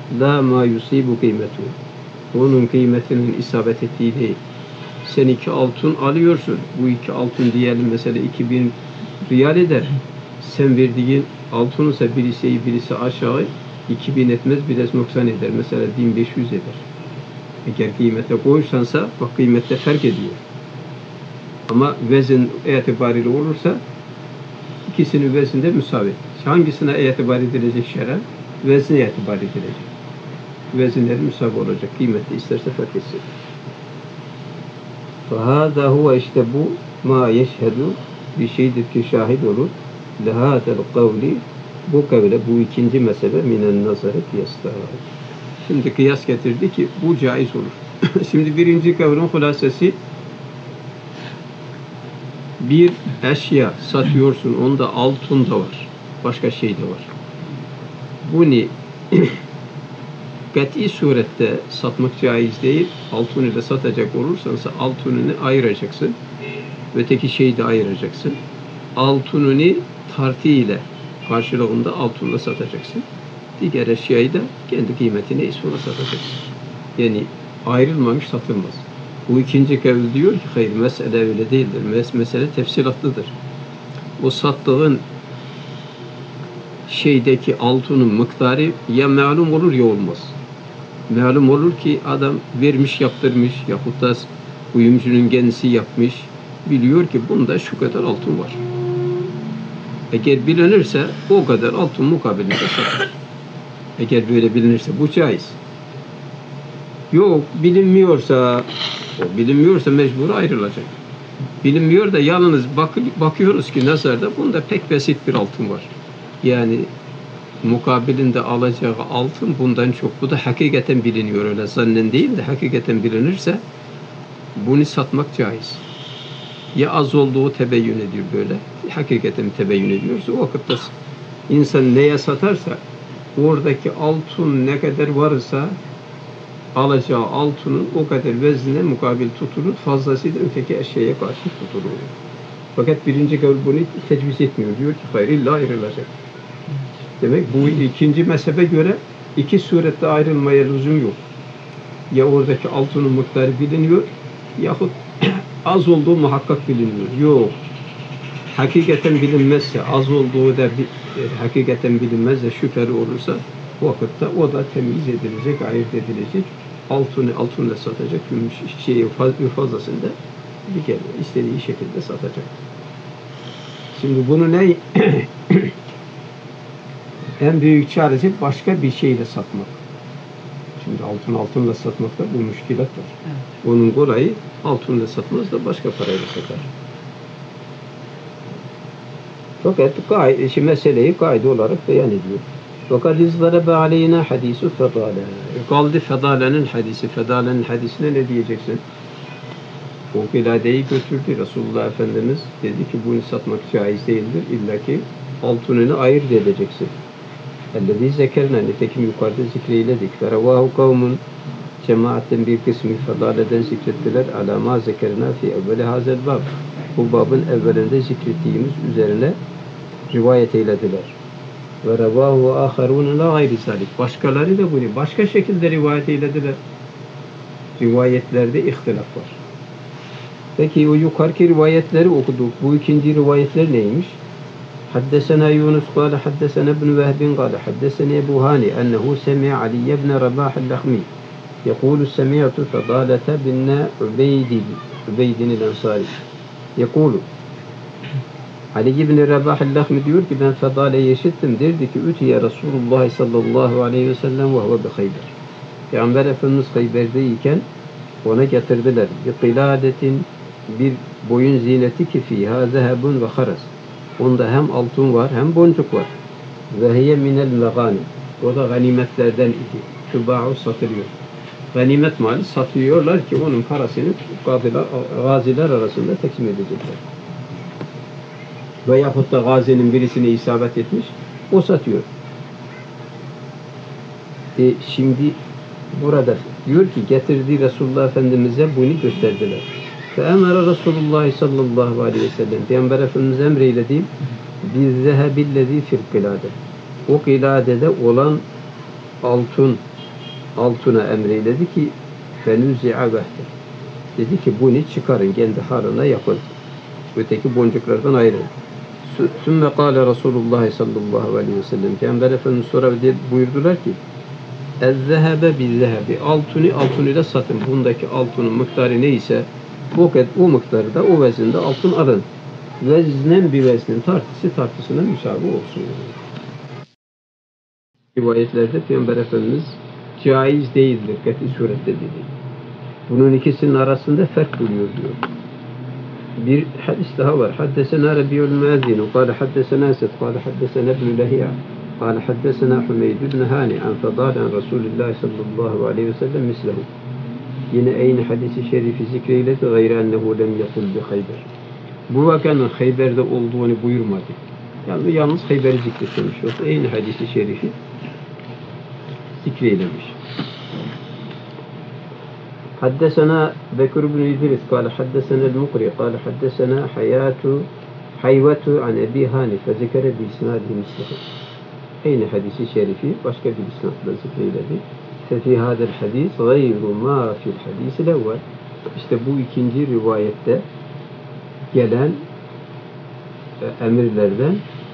La ma yusibu kıymetu. Onun kıymetinin isabet ettiği değil. Sen 2 altın alıyorsun. Bu 2 altın diyelim mesela 2000 riyal eder. Sen verdiğin altın ise birisi iyi birisi aşağı 2000 etmez, biraz noksan eder. Mesela 1500 eder. Eğer kıymete koyursansa bak kıymette fark ediyor. Ama vezin itibariyle olursa ikisinin vezinde müsavi. Hangisine itibar edilecek şer'en? Vezne itibar edilecek. Vezinleri müsavi olacak. Kıymette isterse fark etsin. فَهَذَا هُوَ işte bu ma yeşhedü bir şeydir ki şahit olur. لَهَذَا الْقَوْلِ bu kavle, bu ikinci mezhebe minen nazarı kıyaslar. Şimdi kıyas getirdi ki bu caiz olur. Şimdi birinci kavlin hulasesi bir eşya satıyorsun, onda altın da var. Başka şey de var. Bunu kat'i surette satmak caiz değil. Altın ile satacak olursansa altınını ayıracaksın. Öteki şeyi de ayıracaksın. Altınını tartı ile karşılığında altınla satacaksın. Diğer eşyayı da kendi kıymetine sonra satacaksın. Yani ayrılmamış satılmaz. Bu ikinci kavil diyor ki hayır mesele öyle değildir. Mesele tefsilatlıdır. O sattığın şeydeki altının miktarı ya malum olur ya olmaz. Malum olur ki adam vermiş yaptırmış yahut da kuyumcunun kendisi yapmış. Biliyor ki bunda şu kadar altın var. Eğer bilinirse o kadar altın mukabilinde satılır. Eğer böyle bilinirse bu caiz. Yok bilinmiyorsa mecbur ayrılacak. Bilinmiyor da yalnız bakıyoruz ki nazarda bunda pek basit bir altın var. Yani mukabilinde alacağı altın bundan çok. Bu da hakikaten biliniyor öyle zannen değil de hakikaten bilinirse bunu satmak caiz. Ya az olduğu tebeyyün ediyor böyle. Hakikaten tebeyyün ediyorsa o vakitte insan neye satarsa oradaki altın ne kadar varsa alacağı altının o kadar veznine mukabil tutulur. Fazlasıyla öteki eşyaya karşı tutulur. Fakat birinci kavl bunu tecviz etmiyor. Diyor ki hayır illa ayrılacak. Demek bu ikinci mezhebe göre iki surette ayrılmaya lüzum yok. Ya oradaki altının miktarı biliniyor yahut az olduğu muhakkak biliniyor. Yok. Hakikaten bilinmezse, az olduğu da hakikaten bilinmezse şüpheli olursa o vakitte o da temiz edilecek, ayırt edilecek. Altınla satacak, şeyi fazlasında istediği şekilde satacak. Şimdi bunu ne? En büyük çaresi başka bir şeyle satmak. Şimdi altınla satmakta bu müşkilat var. Evet. Onun kolayı altınla satmaz da başka parayla satar. Fakat meseleyi kaide olarak beyan ediyor. Fakat izlere aleyna hadisu fedale. Kaldı fedalenin hadisi. Fedalenin hadisine ne diyeceksin? O kıladeyi götürdü. Resulullah Efendimiz dedi ki bunu satmak caiz değildir. İlla ki altınını ayırt edeceksin. اَلَّذ۪ي zekerna nitekim yukarıda zikreyledik. فَرَوَاهُ kavmun cemaatten bir kısmı fedaleden zikrettiler. عَلَى مَا zekerna fi evveli hazel bab. Bu babın evvelinde zikrettiğimiz üzerine rivayet eylediler. وَرَوَاهُ آخَرُونَ لَا غَيْرِ ذَلِكَ. Başkaları da bunu başka şekilde rivayet eylediler. Rivayetlerde ihtilaf var. Peki o yukarıki rivayetleri okuduk. Bu ikinci rivayetler neymiş? حدثنا يونس قال حدثنا ابن وهب قال حدثني أبو هاني أنه سمع علي بن رباح اللخمي يقول سمعت فضالة بن عبيد الأنصاري يقول Ali ibn Rabah el-Lakhmi diyor ki ben Fedale'yi işittim. Derdi ki Ütiye Resulullah sallallahu aleyhi ve sellem ve huve bi Khayber. Peygamber Efendimiz Khayber'deyken ona getirdiler. Bir kıladetin bir boyun zineti ki fiha zehebun ve haras. Onda hem altın var hem boncuk var. Ve hiye minel megani. O da ganimetlerden idi. Tüba'u satılıyor. Ganimet mali satıyorlar ki onun parasını gaziler arasında teksim edecekler. Veyahut da gazinin birisine isabet etmiş, o satıyor. Şimdi burada diyor ki getirdiği Resulullah Efendimiz'e bunu gösterdiler. فَاَمَرَ Resulullah sallallahu aleyhi ve sellem Peygamber Efendimiz emreyledi بِالذَّهَبِ الَّذ۪ي فِي الْقِلَادَ. O kıladede olan altın altuna emreyledi ki fenüzi'a vehde. Dedi ki bunu çıkarın, kendi haline yapın. Öteki boncuklardan ayırın. Sümme kâle Resulullah sallallahu aleyhi ve sellem. Peygamber Efendimiz sonra buyurdular ki ezzehebe bizzehebi. Altını satın. Bundaki altının miktarı neyse o miktarda o vezinde altın alın. Veznen bir veznin tartısına müsavi olsun. Rivayetlerde Peygamber Efendimiz caiz değildir kat'i surette dedi. Bunun ikisinin arasında fark buluyor diyor. Bir hadis daha var. Haddesena Rabi'ul Mazin, قال حدثنا أسد, قال حدثنا ابن لهيعة, قال حدثنا حميد بن هاني عن فضال عن رسول الله صلى الله عليه وسلم مثله. Yine aynı hadisi şerifi zikreyledi. Gayre ennehu lem yakul bi Hayber. Bu vakanın Hayber'de olduğunu buyurmadı. Yani yalnız Hayber'i zikretmiş. Yoksa aynı hadisi şerifi zikreylemiş. حدثنا بكر بن إدريس قال حدثنا المقري قال حدثنا حيوة عن أبي هاني فذكر بإسناده مثله. أين حديث شريفي başka bir isnadla zikreyledi. ففي هذا الحديث غير ما في الحديث الأول. İşte bu ikinci rivayette gelen emirlerden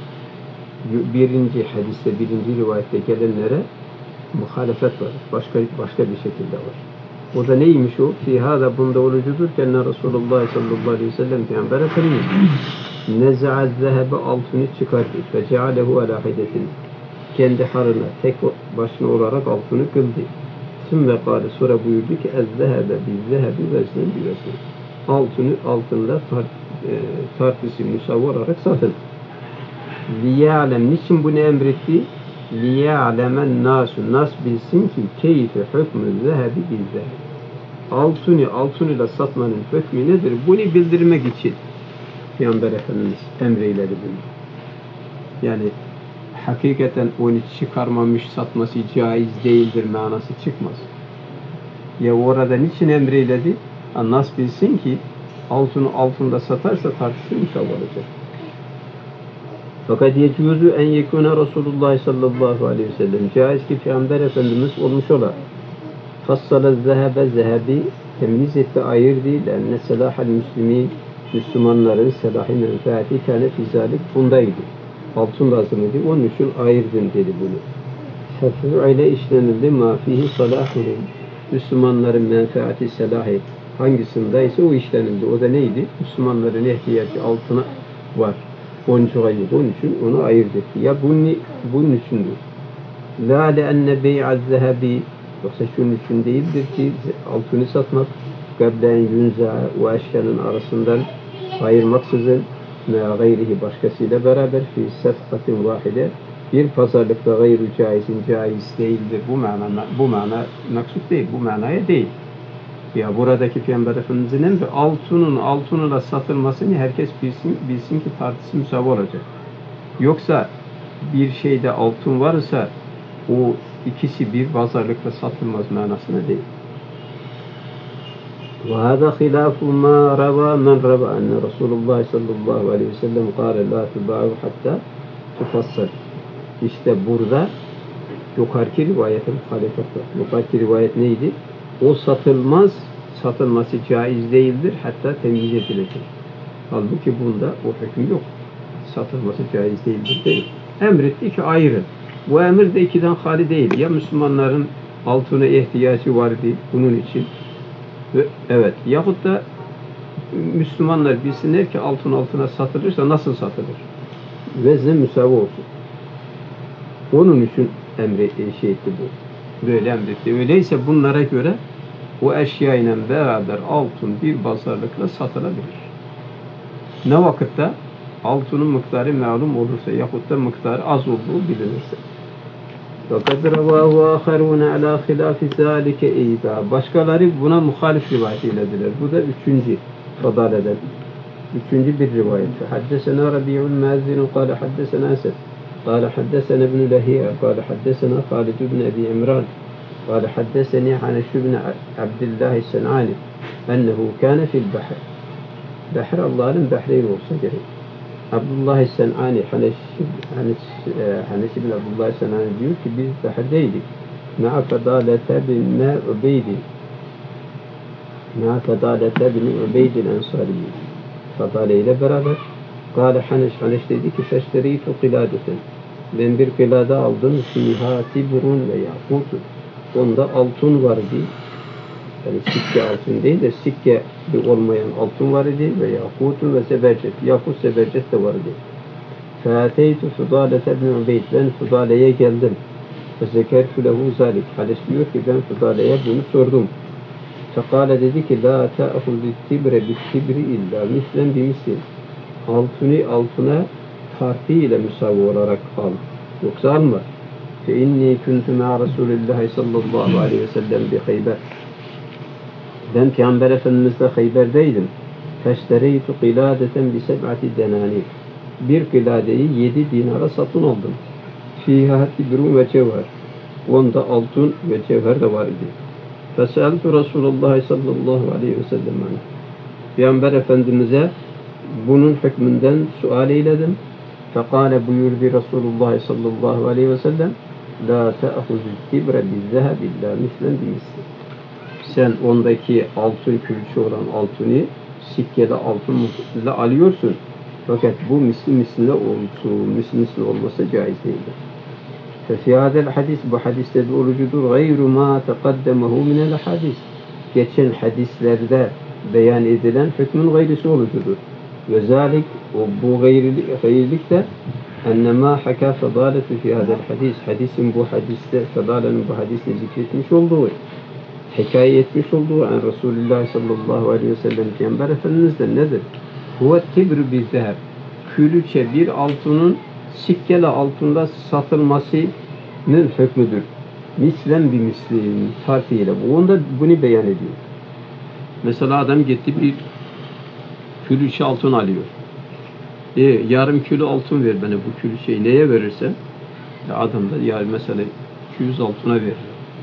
birinci hadiste, birinci rivayette gelenlere muhalefet var. Başka bir şekilde var. O da neymiş o? Fihâda bunda olucudur ki enne Resulullah sallallahu aleyhi ve sellem Peygamber Efendimiz neza'a zehebe altını çıkardı ve cealehu ala hidetin. Kendi harına tek başına olarak altını kıldı. Sümme kâle sonra buyurdu ki ez-zehebe biz-zehebi veznen bi veznen. Altınla tartısı müsavi olarak satın. Liya'lem niçin bunu emretti? لِيَعْلَمَ النَّاسُ Nas bilsin ki keyfe hükmü zehebi bizzehebi. Altınıyla satmanın hükmü nedir? Bunu bildirmek için Peygamber Efendimiz emreyledi bunu. Yani hakikaten onu çıkarmamış satması caiz değildir manası çıkmaz. Ya orada niçin emreyledi? Nas bilsin ki altında satarsa tartısı müsav olacak. Fakat yecuzu en yekune Resulullah sallallahu aleyhi ve sellem. Caiz ki Peygamber Efendimiz olmuş ola. Fassala zehebe zehebi temyiz etti, ayırdı. Lenne selahal müslimin Müslümanların selahı menfaati kâne fizalik bundaydı. Altın lazımıydı. Onun için ayırdım dedi bunu. Fefu ile işlenildi ma fihi salahulun. Müslümanların menfaati selahı hangisindeyse o işlenildi. O da neydi? Müslümanların ihtiyacı altına var. Boncuğa yok. Onun için onu ayırt etti. Ya bunun içindir. La le'enne bey'az zehebi yoksa şunun için değildir ki altını satmak gablen yunza o eşyanın arasından ayırmaksızın ve gayrihi başkasıyla beraber fi sefkatin vahide bir pazarlıkta gayru caizin caiz değildir. Bu mana maksut değil. Bu manaya değil. Ya buradaki Peygamber Efendimiz'in emri altınla satılmasını herkes bilsin ki tartısı müsavi olacak. Yoksa bir şeyde altın varsa o ikisi bir pazarlıkta satılmaz manasına değil. وهذا خلاف ما روى من روى أن رسول الله صلى الله عليه وسلم قال لا تباع حتى تفصل. İşte burada yukarıki rivayete muhalefet var. Yukarıki rivayet neydi? O satılması caiz değildir, hatta temyiz edilecek. Halbuki bunda o hüküm yok. Satılması caiz değildir değil. Emretti ki ayırın. Bu emir de ikiden hali değil. Ya Müslümanların altına ihtiyacı vardı bunun için. Evet. Yahut da Müslümanlar bilsinler ki altına satılırsa nasıl satılır? Vezne müsavi olsun. Onun için etti bu. Böyle emretti. Öyleyse bunlara göre o eşyayla beraber altın bir pazarlıkla satılabilir. Ne vakitte? Altının miktarı malum olursa yahut da miktarı az olduğu bilinirse. Fakat revâhu âkharûne alâ khilâfi zâlike eyyidâ. Başkaları buna muhalif rivayet eylediler. Bu da üçüncü fadaleden. Üçüncü bir rivayet. Haddesena Rabi'ul Mazin qâle haddesena Esed. قال حدثنا ابن لهيعة قال حدثنا خالد بن أبي عمران قال حدثني حنش بن عبد الله السنعاني أنه كان في البحر بحر Allah'ın bahreyn olsa gerek. Abdullah Sen'ani Haneş bin Abdullah Sen'ani diyor ki biz bahrdeydik. مع فضالة بن عبيد مع فضالة بن عبيد الأنصاري Fadale ile beraber Kâle Haneş dedi ki feşterîtü kılâdeten ben bir kılada aldım fîhâ tibrun ve yakûtun onda altın var idi yani sikke altın değil de sikke olmayan altın var idi ve yakûtun ve sebercet yakut sebercet de var idi feâteytü Fudâlete bin Ubeyd ben Fudâle'ye geldim ve zekertü lehu zâlik Haneş diyor ki ben Fudâle'ye bunu sordum Fekale dedi ki la ta'huzu tibre bit tibri illa mislen bimislin altını altına farkıyla müsavi olarak al yoksa alma fe inni kuntu ma Resulillahi sallallahu aleyhi ve sellem bi Khayber ben Peygamber Efendimiz'le Khayber'deydim feştereytu kıladeten bi seb'ati denani bir kıladeyi 7 dinara satın aldım fiha tibrun ve cevher onda altın ve cevher de var idi Feseltu Resulullah sallallahu aleyhi ve sellem Peygamber Efendimiz'e bunun hükmünden sual eyledim. Fekale buyurdu Resulullah sallallahu aleyhi ve sellem La te'huzu tibre bizzeheb illa mislen bimisli sen ondaki altın külçe olan altını sikkeli altınla alıyorsun. Fakat bu misli olsun, misli olmasa caiz değildir. Fe hadel hadis bu hadiste bir olucudur. Gayru ma teqaddemehu minel hadis. Geçen hadislerde beyan edilen hükmün gayrisi olucudur. Ve zalik bu gayrilik de ennema haka fedaleti fi hadel hadis. Hadisin bu hadiste fedalenin bu hadiste zikretmiş olduğu hikaye etmiş olduğu an Resulullah sallallahu aleyhi ve sellem Peygamber Efendimiz'den nedir? Huve tibru bir zeheb. Külüçe bir altının sikkeli altında satılmasının hükmüdür. Mislen bir mislin farkıyla. Onda bunu beyan ediyor. Mesela adam gitti bir külüçe altın alıyor. Yarım kilo altın ver bana bu külüçeyi neye verirsen adam da yani mesela 200 altına verir.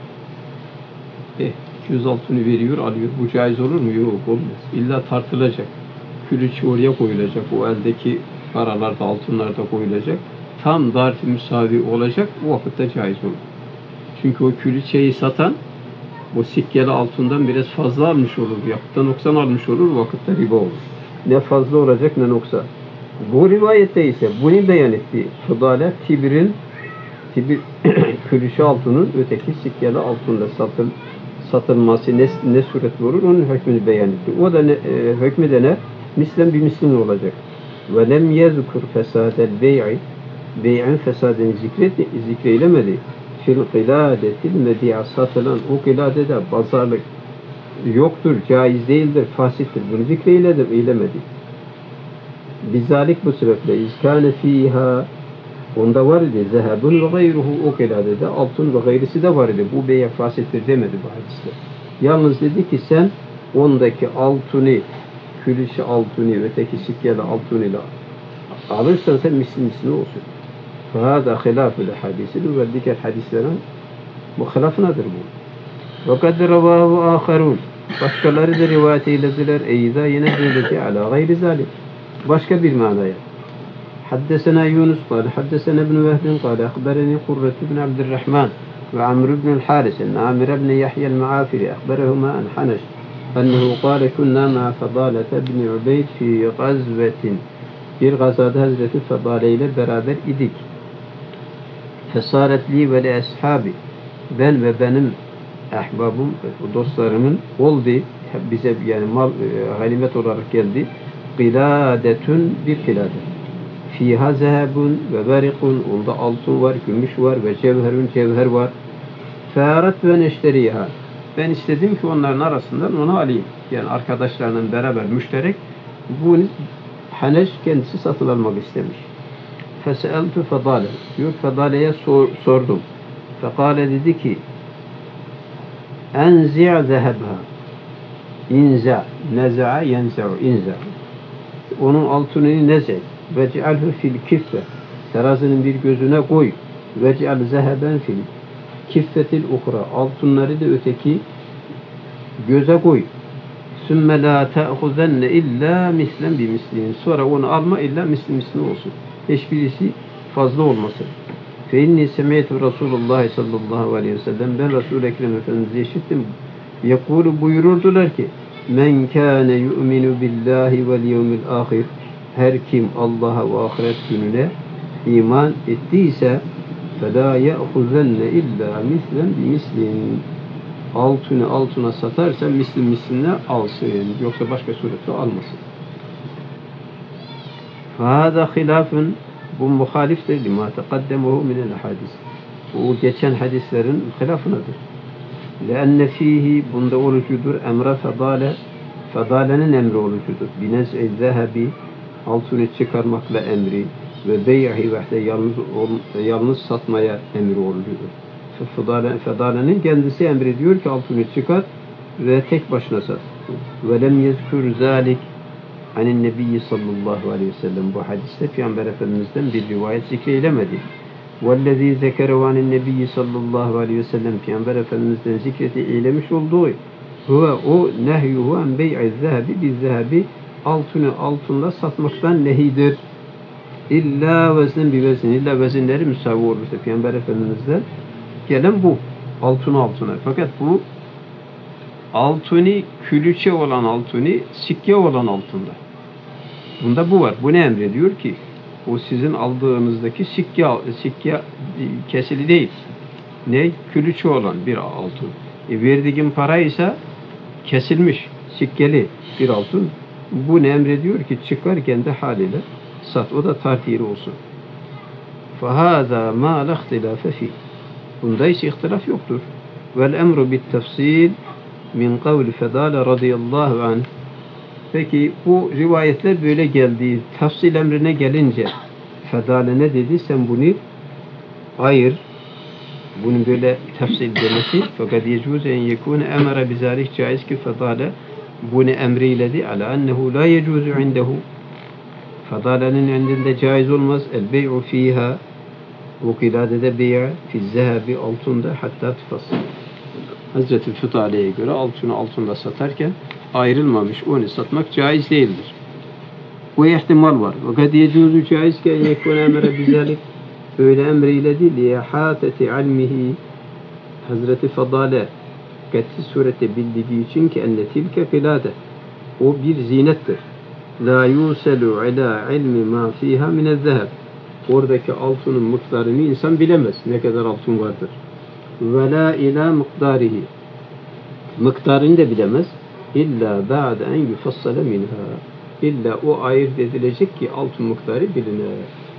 200 altını veriyor, alıyor. Bu caiz olur mu? Yok, olmaz. İlla tartılacak. Külüçe oraya koyulacak. O eldeki paralar da altınlar da koyulacak. Tam darf-ı müsavi olacak. O vakitte caiz olur. Çünkü o külüçeyi satan o sikkeli altından biraz fazla almış olur. Yakıttan noksan almış olur. O vakitte riba olur. Ne fazla olacak ne noksan. Bu rivayette ise bunu beyan etti. Fudale tibir külüçe altının öteki sikkeli altında satılması ne suret olur onun hükmünü beyan etti. O da hükmü de ne? Mislen bir mislin olacak. Ve lem yezkur fesadel bey'i bey'in fesadını zikreylemedi. Fil kıladetil medi'a satılan o kıladede pazarlık yoktur, caiz değildir, fasittir. Bunu zikreylemedi. Bizalik bu sebeple izkâne fîhâ onda var idi. Zehebun ve gayruhu o kıladede altın ve gayrisi de var idi. Bu bey'e fasittir demedi bu hadiste. Yalnız dedi ki sen ondaki altını külüçe altını öteki sikkeli altınıyla alırsan sen misli olsun. Fahada hilafül hadisidir ve diğer hadislerin muhalafınadır bu. Ve kad ravahu âkharûn. Başkaları da rivayet eylediler. Eyda yine böylece ala gayri zalim. Başka bir manaya. Haddesena Yunus قال حدثنا ابن وهب قال أخبرني قرة بن عبد الرحمن وعمرو بن الحارث أن عامر بن يحيى المعافري أخبرهما عن حنش أنه قال كنا مع فضالة بن عبيد في غزوة bir gazada Hazreti Fadale ile beraber idik. Fesaret li ve li ashabi ben ve benim ahbabım, dostlarımın oldu. Bize yani mal ganimet olarak geldi. Kıladetün bir kıladet. Fiha zehebun ve berikun onda altın var, gümüş var ve cevherun cevher var. Fearet ve neşteriha ben istedim ki onların arasından onu alayım. Yani arkadaşlarının beraber müşterek bu Haneş kendisi satın almak istemiş. Feseeltu Fadale diyor Fadale'ye sordum. Fekale dedi ki enzi' zehebha inza neza'a yenze'u inza onun altını neze ve cealhu fil kiffe terazinin bir gözüne koy ve ceal zeheben fil kiffetil ukra altınları da öteki göze koy. Sümme la te'huzenne illa mislen bi mislin. Sonra onu alma illa misli olsun. Hiçbirisi fazla olmasın. فَاِنِّي سَمِعْتُ رَسُولُ اللّٰهِ sallallahu aleyhi ve sellem, ben Resul-i Ekrem Efendimiz'i işittim. Yekulu, buyururdular ki, men kâne yu'minu billahi vel yevmil ahir, her kim Allah'a ve ahiret gününe iman ettiyse فَلَا يَأْخُذَنَّ اِلَّا مِثْلًا بِمِثْلٍ, altını altına satarsa misline alsın, yoksa başka sureti almasın. فَهَذَا خِلَافٌ, bu muhaliftir لِمَا تَقَدَّمَهُ مِنَ الْحَدِيثِ, bu geçen hadislerin hilafınadır. لَأَنَّ ف۪يهِ, bunda olucudur, emre fedale, fedalenin emri olucudur. بِنَزْءِ الذَّهَبِ, altını çıkarmakla emri, ve bey'i vehde, yalnız satmaya emri olucudur. Fedalenin kendisi emrediyor ki altını çıkar ve tek başına sat. Ve lem yezkur zalik anin nebiyyi sallallahu aleyhi ve sellem, bu hadiste Peygamber Efendimiz'den bir rivayet zikreylemedi. Vellezî zekerehu anin nebiyyi sallallahu aleyhi ve sellem, Peygamber Efendimiz'den zikreti eylemiş olduğu huve, o nehyuhu en bey'i zehebi bizzehebi, altını altınla satmaktan nehidir. İlla veznen bir vezin, illa vezinleri müsavi olursa, Peygamber Efendimiz'den gelen bu, altına altına. Fakat bu altını, külüçe olan altını, sikke olan altında. Bunda bu var. Bu ne emrediyor ki? O sizin aldığınızdaki sikke kesili değil. Ne? Külüçe olan bir altın. Verdiğin para ise kesilmiş, sikkeli bir altın. Bu ne emrediyor ki? Çıkar kendi haliyle sat. O da tartiri olsun. فَهَذَا مَا لَا اخْتِلَافَ فِيهِ, bunda ise ihtilaf yoktur. وَالْاَمْرُ بِالتَّفْصِيلِ min kavli Fedale radıyallahu anh. Peki bu rivayetler böyle geldi. Tafsil emrine gelince Fedale ne dedi? Sen bunu ayır. Bunun böyle tafsil demesi. Fakat yecuz en yekune emre bizalik, caiz ki Fedale bunu emreyledi. Ala ennehu la yecuzu indehu. Fedale'nin indinde caiz olmaz. El bey'u fiha, bu kiladede bey'a fi zehebi, altında, hatta tufassıl. Hazreti Fedale'ye göre altını altında satarken ayrılmamış, onu satmak caiz değildir. Bu ihtimal var. Fakat yecuzu caiz ki yekun emre bizalik, öyle emreyledi liyahateti ilmihi, Hazreti Fedale kat'i surette bildiği için ki enne tilke kilade, o bir zinettir. La yuselu ala ilmi ma fiha minez-zeheb, oradaki altının miktarını insan bilemez, ne kadar altın vardır. Ve la ila miqdarihi, miktarını da bilemez. İlla ba'de en yufassale minha, illa o ayırt edilecek ki altın miktarı bilinir.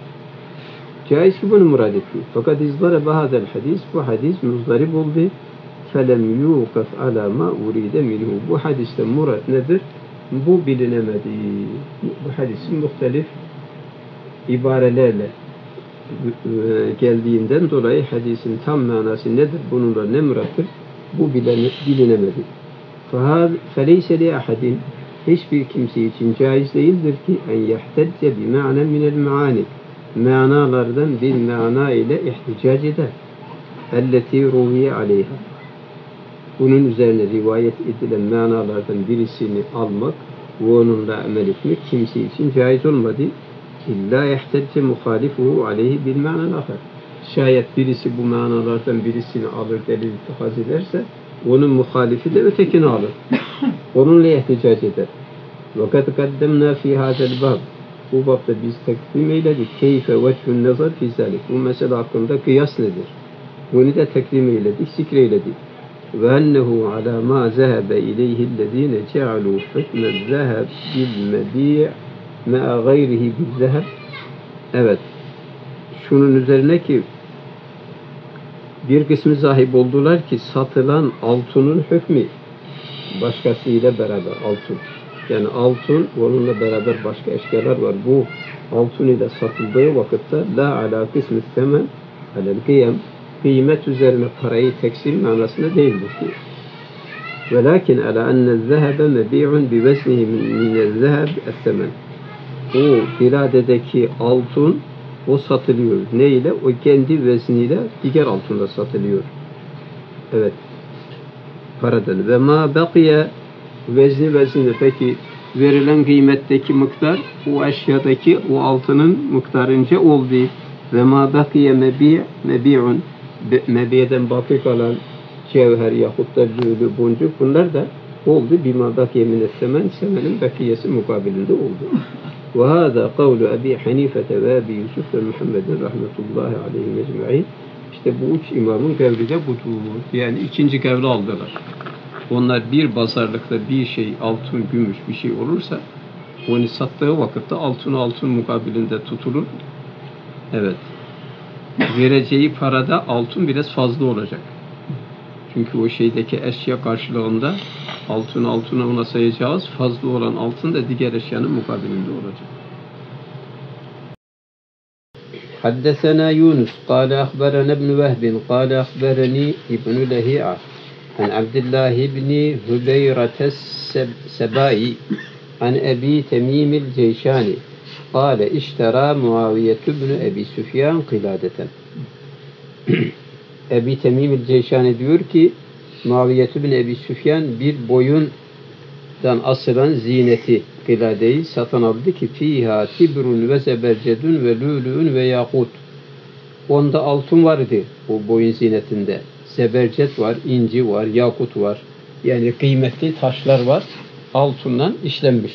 Caiz ki bunu murad etti. Fakat izlare bahadel hadis, bu hadis muzdarib oldu. Felem yukaf ala ma uride minhu, bu hadiste murad nedir? Bu bilinemedi. Bu hadisin muhtelif ibarelerle geldiğinden dolayı hadisin tam manası nedir? Bununla ne murattır? Bu bilinemedi. فَلَيْسَ لِأَحَدٍ, hiçbir kimse için caiz değildir ki en yehtecce bi ma'nen minel maani, manalardan bir mana ile ihticac eder. Elleti ruviye aleyha, bunun üzerine rivayet edilen manalardan birisini almak ve onunla amel etmek kimse için caiz olmadı. İlla yehtecce muhalifuhu aleyhi bil ma'nel ahar, şayet birisi bu manalardan birisini alır, delil ittifaz ederse onun muhalifi de ötekini alır. Onunla ihticac eder. وَقَدْ قَدَّمْنَا فِي هَذَا الْبَابِ, bu babda biz takdim eyledik. Keyfe vechun nazar fi zalik, bu mesele hakkında kıyas nedir? Bunu da takdim eyledik, zikreyledik. وَاَنَّهُ عَلَى مَا ذَهَبَ اِلَيْهِ الَّذ۪ينَ جَعَلُوا حُكْمَ الذَّهَبِ بِالْمَب۪يعِ مَا غَيْرِهِ بِالذَّهَبِ. Evet, şunun üzerine ki bir kısmı sahip oldular ki satılan altının hükmü başkasıyla beraber altın. Yani altın, onunla beraber başka eşyalar var. Bu altın ile satıldığı vakitte la ala kısmı temen alel kıyam, kıymet üzerine parayı teksim manasında değildir ki. Velakin ala enne zehebe mebi'un bi veznihi minel zeheb ettemen. O iradedeki altın o satılıyor. Ne ile? O kendi vezniyle diğer altında satılıyor. Evet. Paradan. Ve ma bakiye vezni, peki verilen kıymetteki miktar o eşyadaki o altının miktarınca oldu. Ve ma bakiye mebi'un mebiyeden baki kalan cevher yahut da lülü boncuk bunlar da oldu. Bima bakiye minessemen semenin bakiyesi mukabilinde oldu. Ve hâzâ kavlu Ebi Hanifete ve Ebi Yusuf ve Muhammedin rahmetullahi aleyhi ecma'in. İşte bu üç imamın kavli de budur. Yani ikinci kavli aldılar. Onlar bir pazarlıkta bir şey altın, gümüş bir şey olursa onu sattığı vakitte altın mukabilinde tutulur. Evet. Vereceği parada altın biraz fazla olacak. Çünkü o şeydeki eşya karşılığında altına ona sayacağız. Fazla olan altın da diğer eşyanın mukabilinde olacak. Haddesena Yunus قال أخبرنا ابن وهب قال أخبرني ابن لهيعة عن عبد الله بن هبيرة السبائي عن أبي تميم الجيشاني قال اشترى معاوية بن أبي سفيان قلادة. Ebi Temim el-Ceyşani diyor ki Muaviye bin Ebi Süfyan bir boyundan asılan zineti kıladeyi satın aldı ki fiha tibrun ve zebercedun ve lülüün ve yakut. Onda altın vardı o boyun zinetinde. Zebercet var, inci var, yakut var. Yani kıymetli taşlar var. Altından işlenmiş.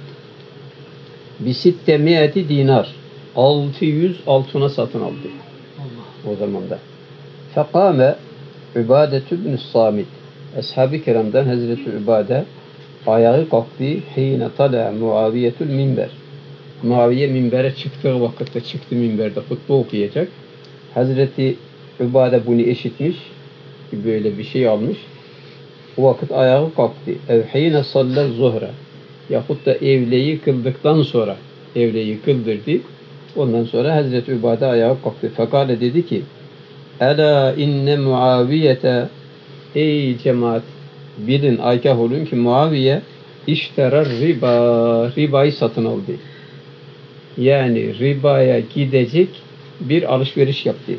Bisitte mi'ati dinar. 600 altına satın aldı. O zaman da. Fekame Übadetü ibn Samit. Ashab-ı kiramdan Hazreti Übade ayağı kalktı. Hine tala Muaviyetül minber. Muaviye minbere çıktığı vakitte çıktı minberde hutbe okuyacak. Hazreti Übade bunu işitmiş. Böyle bir şey almış. O vakit ayağı kalktı. Ev hine salla zuhra. Yahut da evleyi kıldıktan sonra evleyi kıldırdı. Ondan sonra Hazreti Übade ayağa kalktı. Fekale dedi ki Ela inne Muaviyete ey cemaat bilin agah olun ki Muaviye işterar ribayı satın aldı. Yani ribaya gidecek bir alışveriş yaptı.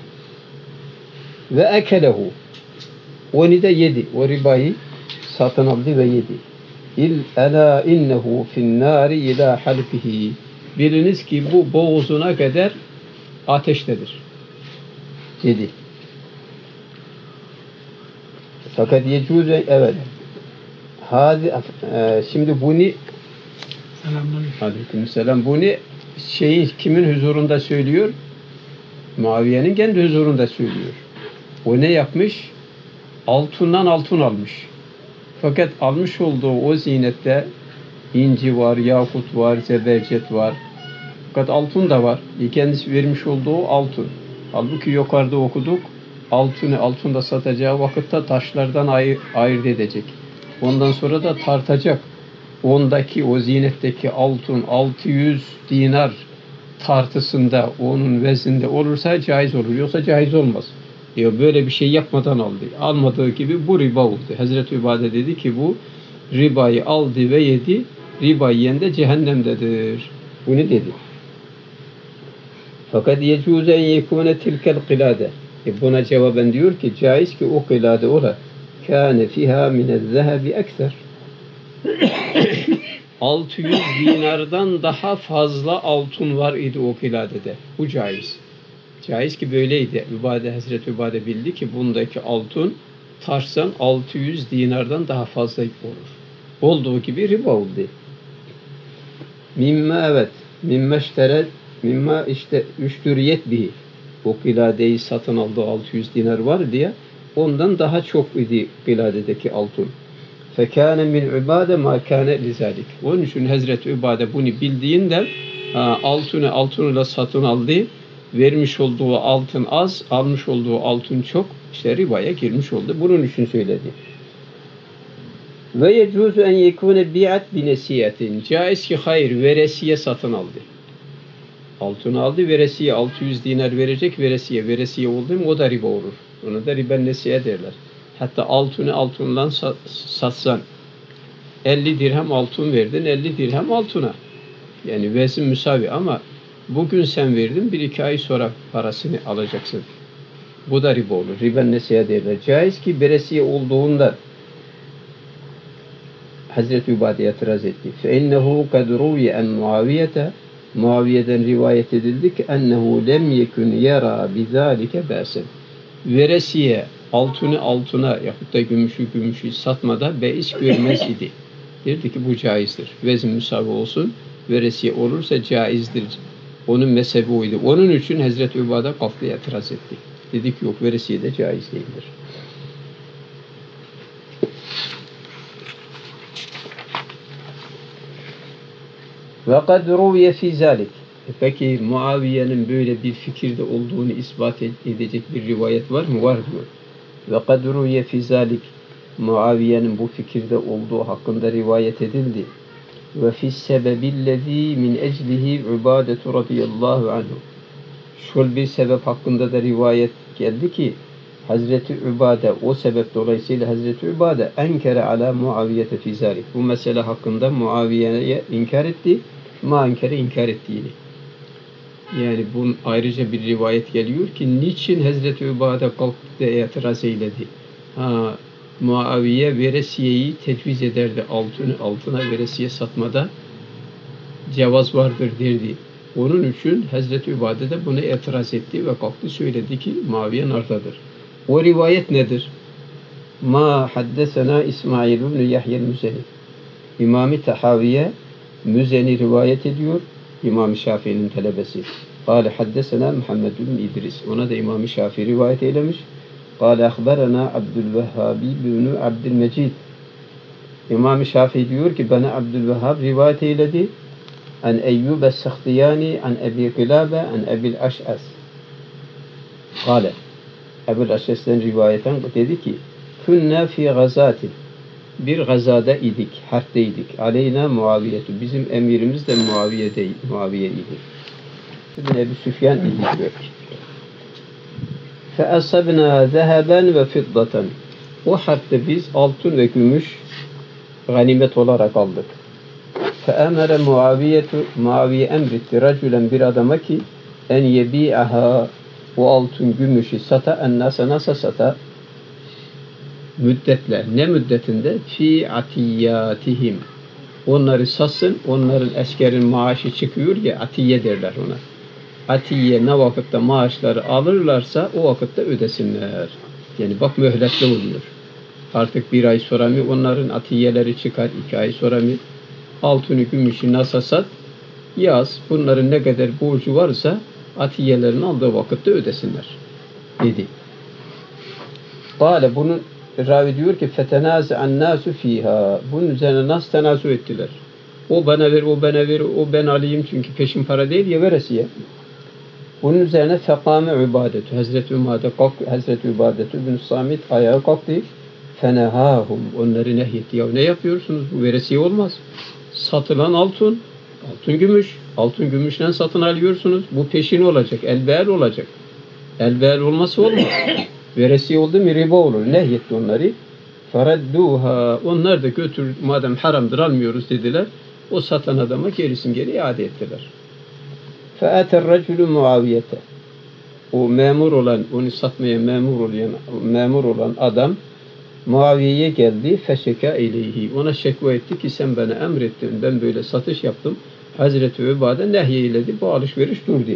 Ve ekelehu onu da yedi. O ribayı satın aldı ve yedi. Ela innehu finnâri ilâ halfihi. Biliniz ki bu boğazına kadar ateştedir. Dedi. Fakat yecuze evet. Şimdi bunu Aleykümselam bunu kimin huzurunda söylüyor? Muaviye'nin kendi huzurunda söylüyor. O ne yapmış? Altından altın almış. Fakat almış olduğu o zinette inci var, yakut var, zebercet var. Fakat altın da var. Kendisi vermiş olduğu altın. Halbuki yukarıda okuduk. Altını da satacağı vakitte taşlardan ayırt edecek. Ondan sonra da tartacak. Ondaki o zinetteki altın 600 dinar tartısında onun vezinde olursa caiz olur. Yoksa caiz olmaz. Böyle bir şey yapmadan aldı. Almadığı gibi bu riba oldu. Hazreti Übade dedi ki bu ribayı aldı ve yedi. Riba yiyen de cehennemdedir. Bunu dedi. Fakat yecuze en yekune tilkel kılade. Buna cevaben diyor ki caiz ki o kılade ola. Kâne fiha minezzehebi ekser. 600 dinardan daha fazla altın var idi o kıladede. Bu caiz. Caiz ki böyleydi. Hazreti Übade bildi ki bundaki altın tarsan 600 dinardan daha fazla olur. Olduğu gibi riba oldu. Mimma işte üştüriyet bihi. O kıladeyi satın aldığı 600 dinar var diye ondan daha çok idi kıladedeki altın. Fekâne min Übade ma kâne lizalik. Onun için Hazreti Übade bunu bildiğinden altınıyla satın aldı. Vermiş olduğu altın az, almış olduğu altın çok. İşte ribaya girmiş oldu. Bunun için söyledi. Ve yecuzu en yekune bi'at binesiyetin. Caiz ki hayır, veresiye satın aldı. Altını aldı, veresiye 600 dinar verecek, veresiye oldu mu o da riba olur. Ona da riben nesiye derler. Hatta altından satsan 50 dirhem altın verdin, 50 dirhem altına. Yani vezin müsavi ama bugün sen verdin, 1-2 ay sonra parasını alacaksın. Bu da riba olur. Riben nesiye derler. Caiz ki veresiye olduğunda Hazreti Übade itiraz etti. فَاِنَّهُ قَدْ رُوْيَ اَنْ مُعَوِيَةَ Muaviye'den rivayet edildi ki ennehu lem yekun yara bizalike ba'sen. Veresiye altını altına yahut da gümüşü satmada beis görmez idi. Derdi ki bu caizdir. Vezn müsavi olsun. Veresiye olursa caizdir. Onun mezhebi oydu. Onun için Hazreti Übade kalktı, itiraz etti. Dedi ki yok, veresiye de caiz değildir. Ve kad ruviye fî zâlik. Peki Muaviye'nin böyle bir fikirde olduğunu ispat edecek bir rivayet var mı? Var diyor. Ve kad ruviye fî zâlik. Muaviye'nin bu fikirde olduğu hakkında rivayet edildi. Ve fis sebebillezî min eclihi Übâdetu radıyallahu anhu. Şöyle bir sebep hakkında da rivayet geldi ki Hazreti Übade, o sebep dolayısıyla Hazreti Übade enkere ala Muaviyete fî zâlik. Bu mesele hakkında Muaviye'ye inkar etti. Enkere inkar ettiğini. Yani bunun ayrıca bir rivayet geliyor ki niçin Hazreti Übade kalktı da itiraz eyledi? Muaviye veresiyeyi tecviz ederdi. Altına veresiye satmada cevaz vardır derdi. Onun için Hazreti Übade de buna itiraz etti ve kalktı söyledi ki Muaviye nardadır. O rivayet nedir? Ma haddesena İsmail ibn Yahya el-Müzeni. İmam-ı Tahaviye Müzeni rivayet ediyor. İmam-ı Şafii'nin talebesi. Kâle haddesena Muhammed ibn İdris. Ona da İmam-ı Şafii rivayet eylemiş. Kâle ahberena Abdülvehhabi ibn Abdülmecid. İmam-ı Şafii diyor ki bana Abdülvehhab rivayet eyledi. An Eyyub es-Sakhtiyani an Ebi Qilabe an Ebil Aş'as. Kâle Ebil Aş'as'tan rivayeten dedi ki künne fi gazatin. Bir gazada idik, harpteydik. Aleyna Muaviyetu. Bizim emirimiz de Muaviye idi. İbn Ebi Süfyan idi diyor ki. فَأَصَبْنَا ذَهَبًا وَفِضَّةً. O harpte biz altın ve gümüş ganimet olarak aldık. فَأَمَرَ Muaviye emretti raculen bir adama ki en yebi'aha, o altın gümüşü sata, ennasa nasıl sata? Müddetle. Ne müddetinde? Fi atiyatihim. Onları satsın, onların askerin maaşı çıkıyor ya, atiye derler ona. Atiye ne vakitte maaşları alırlarsa o vakitte ödesinler. Yani bak mühletli oluyor. Artık bir ay sonra mı onların atiyeleri çıkar, 2 ay sonra mı? Altını gümüşü nasıl sat? Yaz. Bunların ne kadar borcu varsa atiyelerini aldığı vakitte ödesinler. Dedi. Kâle bunun ravi diyor ki fetenâzi'an nâsu fîhâ. Bunun üzerine nasıl tenazu ettiler? O bana ver, o bana ver, o ben alayım çünkü peşin para değil ya veresiye. Bunun üzerine fekâme Übâdetu. Hazreti Übâdetu bin Samit ayağa kalktı. Fenehâhum. Onları nehyetti. Ya ne yapıyorsunuz? Bu veresiye olmaz. Satılan altın gümüş. Altın gümüşten satın alıyorsunuz. Bu peşin olacak. Elbel olacak. Elbel olması olmaz. Veresiye oldu mu riba olur. Nehyetti onları. Feredduha. Onlar da götür, madem haramdır almıyoruz dediler. O satan adama geri iade ettiler. Fe'ater raculu Muaviyete. O memur olan, onu satmaya memur olan adam Muaviye'ye geldi. Feşeka ileyhi. Ona şekva etti ki sen bana emrettin. Ben böyle satış yaptım. Hazreti Übade nehyeyledi. Bu alışveriş durdu.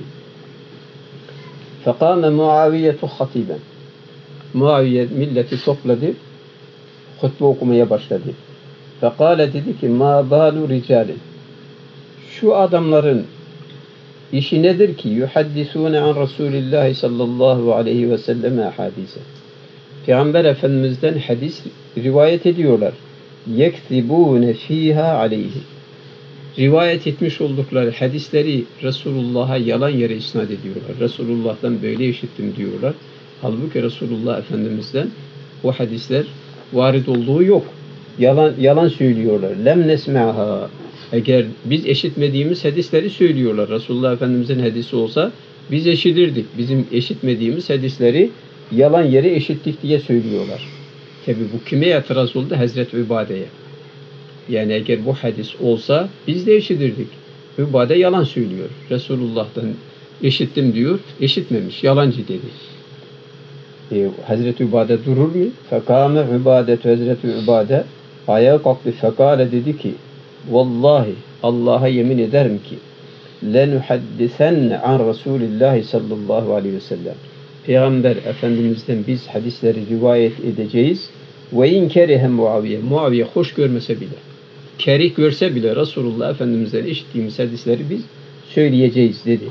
Fekâme Muaviyetu hatiben. Muaviye milleti topladı. Hutbe okumaya başladı. Fekâle dedi ki ma balu ricalin. Şu adamların işi nedir ki yuhaddisûne an Resulillahi sallallahu aleyhi ve selleme hadise. Peygamber Efendimiz'den hadis rivayet ediyorlar. Yektibûne fîhâ aleyhi. Rivayet etmiş oldukları hadisleri Resulullah'a yalan yere isnat ediyorlar. Resulullah'tan böyle işittim diyorlar. Halbuki Resulullah Efendimiz'den o hadisler varid olduğu yok. Yalan söylüyorlar. Lem nesme'ha. Eğer biz eşitmediğimiz hadisleri söylüyorlar. Resulullah Efendimiz'in hadisi olsa biz eşitirdik. Bizim eşitmediğimiz hadisleri yalan yere eşittik diye söylüyorlar. Tabi bu kime itiraz oldu? Hazreti Übade'ye. Yani eğer bu hadis olsa biz de eşitirdik. Übade yalan söylüyor. Resulullah'tan eşittim diyor. Eşitmemiş. Yalancı dedi. Hazreti Übade durur mu? Fekâme Übadetu. Hazreti Übade ayağa kalktı. Fekâle dedi ki vallahi Allah'a yemin ederim ki lenuhaddisenne an Resulillahi sallallahu aleyhi ve sellem. Peygamber Efendimiz'den biz hadisleri rivayet edeceğiz. Ve in kerihe Muaviye. Muaviye hoş görmese bile, kerih görse bile Resulullah Efendimiz'den işittiğimiz hadisleri biz söyleyeceğiz dedi.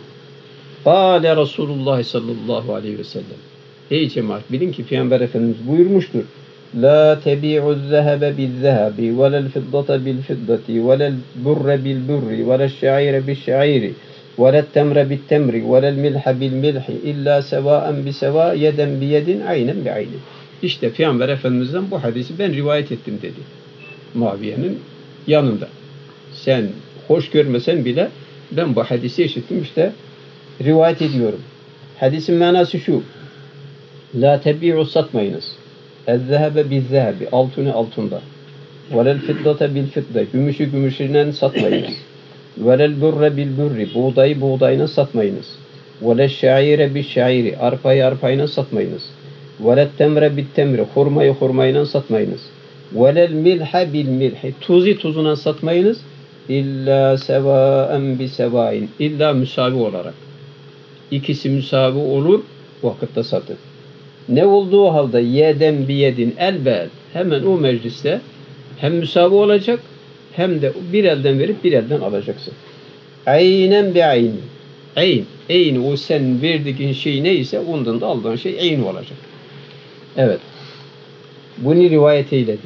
Kâle Resulullah sallallahu aleyhi ve sellem. Ey cemaat, bilin ki Peygamber Efendimiz buyurmuştur. La tebi'u zehebe bil zehebi ve lel fiddata bil fiddati ve lel burre bil burri ve lel şaire bil şairi ve lel temre bil temri ve lel milha bil milhi illa sevaen bi seva yeden bi yedin aynen bi aynen. İşte Peygamber Efendimiz'den bu hadisi ben rivayet ettim dedi. Muaviye'nin yanında. Sen hoş görmesen bile ben bu hadisi işittim, işte rivayet ediyorum. Hadisin manası şu. La tebi'u, satmayınız. Ez-zehebe biz-zehebi, altını altında. Velel fiddate bil fidde, gümüşü gümüşüyle satmayınız. Velel burre bil burri, buğdayı buğdayına satmayınız. Velel şaire bil şairi, arpayı arpayına satmayınız. Velel temre bil temri, hurmayı hurmayla satmayınız. Velel milha bil milhi, tuzu tuzuna satmayınız. İlla sevaen bi sevain, illa müsavi olarak. İkisi müsavi olur, vakitte satın. Ne olduğu halde yeden bi yedin, el be el, hemen o mecliste hem müsavi olacak hem de bir elden verip bir elden alacaksın. Aynen bi ayni. Ayn, o sen verdiğin şey neyse ondan da aldığın şey ayn olacak. Evet. Bunu rivayet eyledi.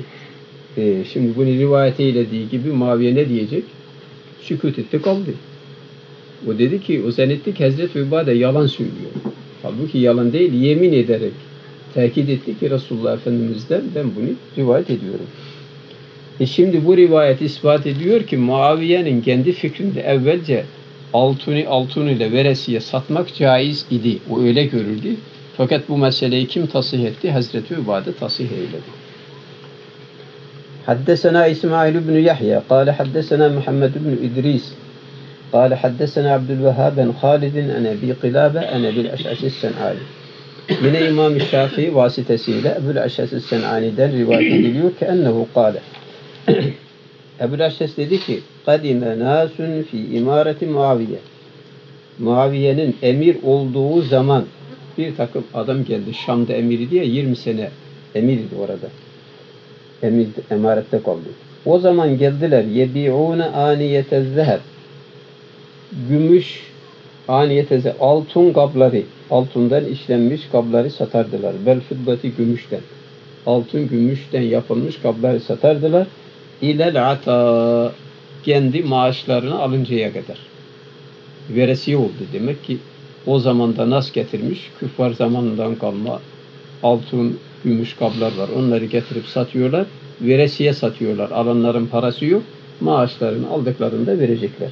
Şimdi bunu rivayet eylediği gibi Muaviye ne diyecek? Sükût etti, kaldı. O dedi ki, o zannetti ki Hazreti Übade yalan söylüyor. Halbuki yalan değil, yemin ederek tekit etti ki Resulullah Efendimiz'den ben bunu rivayet ediyorum. Şimdi bu rivayet ispat ediyor ki Muaviye'nin kendi fikrinde evvelce altın ile veresiye satmak caiz idi. O öyle görürdü. Fakat bu meseleyi kim tasih etti? Hazreti Übade tasih eyledi. حدثنا إسماعيل بن يحيى قال حدثنا محمد بن إدريس قال حدثنا عبد الوهاب عن خالد عن أبي قلابة عن أبي الأشعث السنعاني. Yine İmam-ı Şafii vasıtasıyla Ebu'l-Eş'es es-Sen'ani'den rivayet ediliyor ki ennehu kâle. Ebu'l-Eş'es dedi ki kadime nâsun fî imâreti Muaviye. Muaviye'nin emir olduğu zaman bir takım adam geldi. Şam'da emiri diye 20 sene emirdi orada. Emarette kaldı. O zaman geldiler. Yebi'ûne âniyete zeheb. Gümüş aniyete, altın kapları, altından işlenmiş kapları satardılar. Bel fiddati, gümüşten. Altın gümüşten yapılmış kapları satardılar. İlel ata, kendi maaşlarını alıncaya kadar. Veresiye oldu. Demek ki o zamanda nas getirmiş, küffar zamanından kalma altın, gümüş kaplar var. Onları getirip satıyorlar. Veresiye satıyorlar. Alanların parası yok. Maaşlarını aldıklarında verecekler.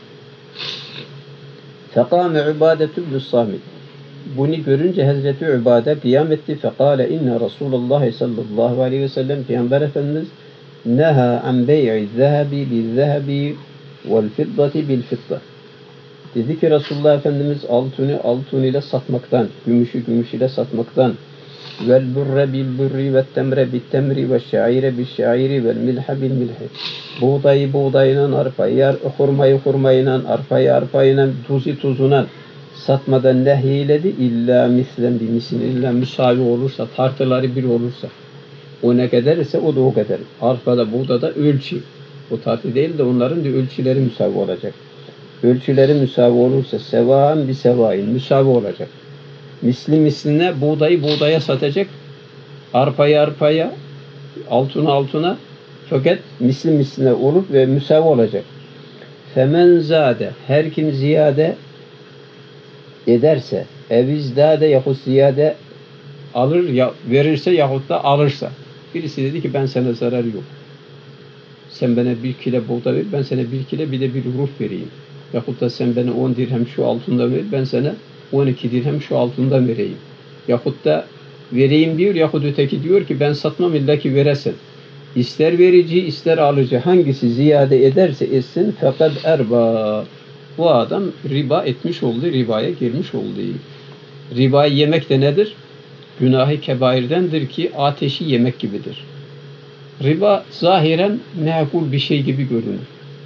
Fekâme Ubâdetü bn-Samit. Bunu görünce Hazreti Ubade kıyam etti. Fekâle inne Resulullah sallallahu aleyhi ve sellem Peygamber Efendimiz neha an bey'i zehebi bil zehebi vel fiddati bil fidda. Dedi ki Resulullah Efendimiz altın ile satmaktan, gümüşü gümüş ile satmaktan, vel burre bil burri ve temre bil temri ve şaire bil şairi vel milha bil milhi. Buğdayı buğdayla, arpayı hurmayı hurmayla, arpayı arpayla, tuzu tuzuna satmadan nehyiledi. İlla mislen bir misin, illa müsavi olursa, tartıları bir olursa, o ne kadar ise o da o kadar. Arpada buğdada ölçü. O tartı değil de onların da ölçüleri müsavi olacak. Ölçüleri müsavi olursa sevaen bir sevain, müsavi olacak. Misli misline buğdayı buğdaya satacak, arpayı arpaya, altına altına, fakat misli misline olur ve müsavi olacak. Femen zade, her kim ziyade ederse, evizdade yahut ziyade alır, verirse yahut da alırsa. Birisi dedi ki ben sana zararı yok. Sen bana 1 kilo buğday ver, ben sana 1 kilo bir de bir uruf vereyim. Yahut da sen bana 10 dirhem şu altından ver, ben sana 12 dirhem şu altından vereyim. Yahut da vereyim diyor, yahut öteki diyor ki ben satmam illa ki veresin. İster verici, ister alıcı hangisi ziyade ederse etsin fakat erba. Bu adam riba etmiş oldu, ribaya girmiş oldu. Ribayı yemek de nedir? Günah-ı kebairdendir ki ateşi yemek gibidir. Riba zahiren mekul bir şey gibi görünür.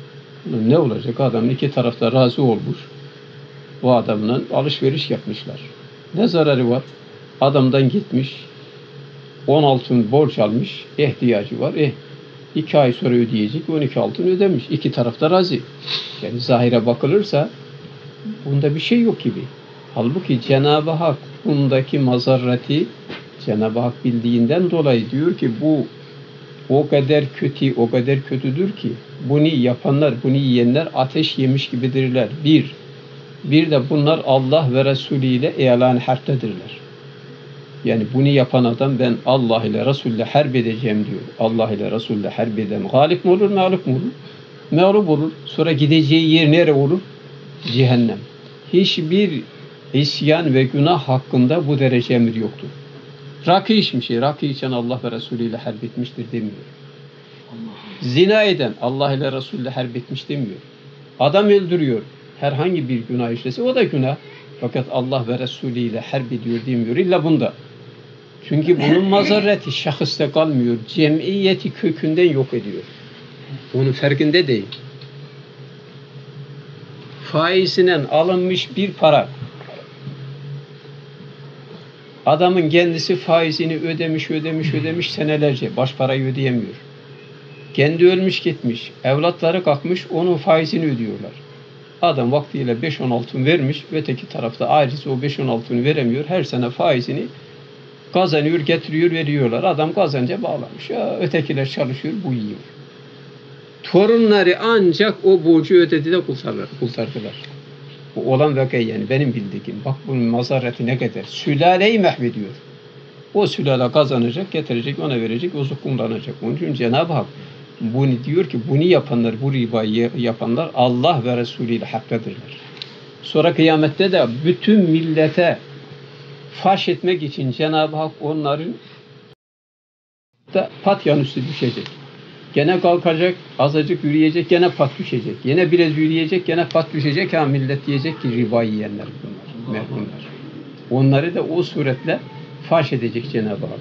Ne olacak? Adam iki tarafta razı olmuş. Bu adamla alışveriş yapmışlar. Ne zararı var? Adamdan gitmiş, 10 altın borç almış, ihtiyacı var. 2 ay sonra ödeyecek, 12 altın ödemiş. İki taraf da razı. Yani zahire bakılırsa bunda bir şey yok gibi. Halbuki Cenab-ı Hak bundaki mazarreti Cenab-ı Hak bildiğinden dolayı diyor ki bu o kadar kötü, o kadar kötüdür ki bunu yapanlar, bunu yiyenler ateş yemiş gibidirler. Bir de bunlar Allah ve Resulü ile elan harptedirler. Yani bunu yapan adam ben Allah ile Resul ile harp edeceğim diyor. Allah ile Resul ile harp eden galip mi olur, mağlup mu olur? Mağlup olur. Sonra gideceği yer nere olur? Cehennem. Hiçbir isyan ve günah hakkında bu derece emir yoktur. Rakı içmiş, rakı içen Allah ve Resulü ile harp etmiştir demiyor. Zina eden Allah ile Resulü ile harp etmiş demiyor. Adam öldürüyor. Herhangi bir günah işlese o da günah. Fakat Allah ve Resulü ile harp ediyor demiyor. İlla bunda. Çünkü bunun mazareti şahısta kalmıyor. Cemiyeti kökünden yok ediyor. Onun farkında değil. Faizinen alınmış bir para. Adamın kendisi faizini ödemiş senelerce. Baş parayı ödeyemiyor. Kendi ölmüş gitmiş. Evlatları kalkmış onun faizini ödüyorlar. Adam vaktiyle 5-10 altın vermiş. Öteki tarafta aciz o 5-10 altını veremiyor. Her sene faizini kazanıyor, getiriyor, veriyorlar. Adam kazanca bağlamış. Ya, ötekiler çalışıyor, bu yiyor. Torunları ancak o borcu ödedi de kurtardılar. Bu olan vaka yani benim bildiğim. Bak bunun mazareti ne kadar. Sülaleyi mahvediyor. O sülale kazanacak, getirecek, ona verecek, o kullanacak. Onun için Cenab-ı Hak bunu diyor ki bunu yapanlar, bu ribayı yapanlar Allah ve Resulü ile hakkadirler. Sonra kıyamette de bütün millete faş etmek için Cenab-ı Hak onların da patyan üstü düşecek. Gene kalkacak, azıcık yürüyecek, gene pat düşecek. Yine biraz yürüyecek, gene pat düşecek. Ha millet diyecek ki riba yiyenler bunlar, merhumlar. Onları da o suretle faş edecek Cenab-ı Hak.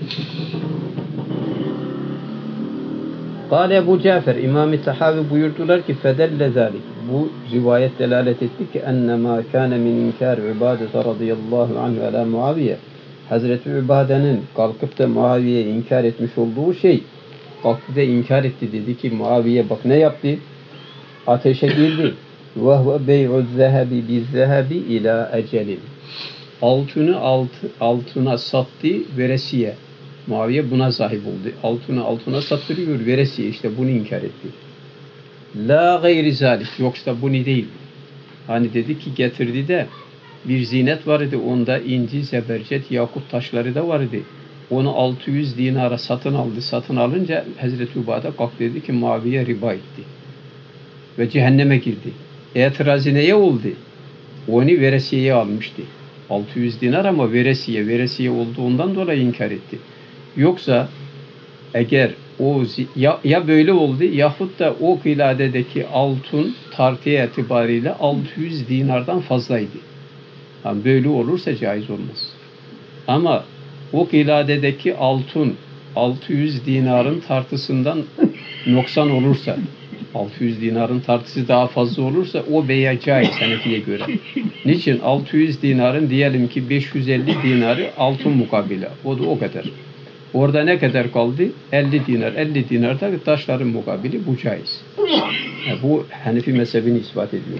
Kâle Ebu Cafer, İmam-ı Tahavi buyurdular ki fedelle zâlik. Bu rivayet delalet etti ki ennemâ kâne min inkâr ibâdete radıyallahu anhu alâ Muaviye. Hazreti Übade'nin kalkıp da Muaviye'ye inkar etmiş olduğu şey kalktı da inkar etti. Dedi ki Muaviye bak ne yaptı? Ateşe girdi. وَهُوَ بَيْعُ الذَّهَبِ بِالذَّهَبِ اِلَى اَجَلٍ. Altını altına sattı veresiye. Muaviye buna sahip oldu. Altını altına sattırıyor veresiye. İşte bunu inkar etti. La gayri zalik. Yoksa bunu değil. Hani dedi ki getirdi de bir zinet vardı. Onda inci, zebercet, yakut taşları da vardı. Onu 600 dinara satın aldı. Satın alınca Hazreti Übade kalktı dedi ki Muaviye riba etti. Ve cehenneme girdi. İtirazı neye oldu? Onu veresiyeye almıştı. 600 dinar ama veresiye olduğundan dolayı inkar etti. Yoksa eğer o ya böyle oldu yahut da o kıladedeki altın tartıya itibariyle 600 dinardan fazlaydı. Yani böyle olursa caiz olmaz. Ama o kıladedeki altın 600 dinarın tartısından noksan olursa 600 dinarın tartısı daha fazla olursa o veya caiz Hanefi'ye göre. Niçin? 600 dinarın diyelim ki 550 dinarı altın mukabile. O da o kadar. Orada ne kadar kaldı? 50 dinar. 50 dinar da taşların mukabili bu caiz. Yani bu Hanefi mezhebini ispat ediyor.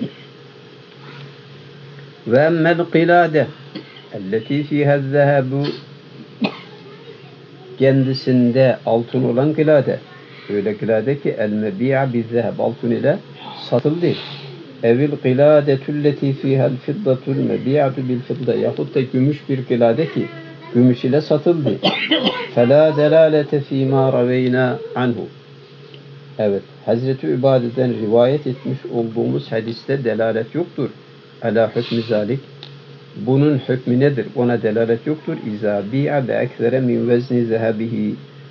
Ve emmel qilade elleti fiha zehebu kendisinde altın olan kılade. Öyle kılade ki el mebi'a bi zeheb altın ile satıldı. Evil kıladetülleti fiha'l fiddatul mebi'atu bil fidda yahut da gümüş bir kılade ki gümüş ile satıldı. Fela delalete fîmâ raveyna anhu. Evet, Hazreti Übade'den rivayet etmiş olduğumuz hadiste delalet yoktur. Ala hükmü zalik. Bunun hükmü nedir? Ona delalet yoktur. İzâ bi'a ve ekzere min vezni zehebihi.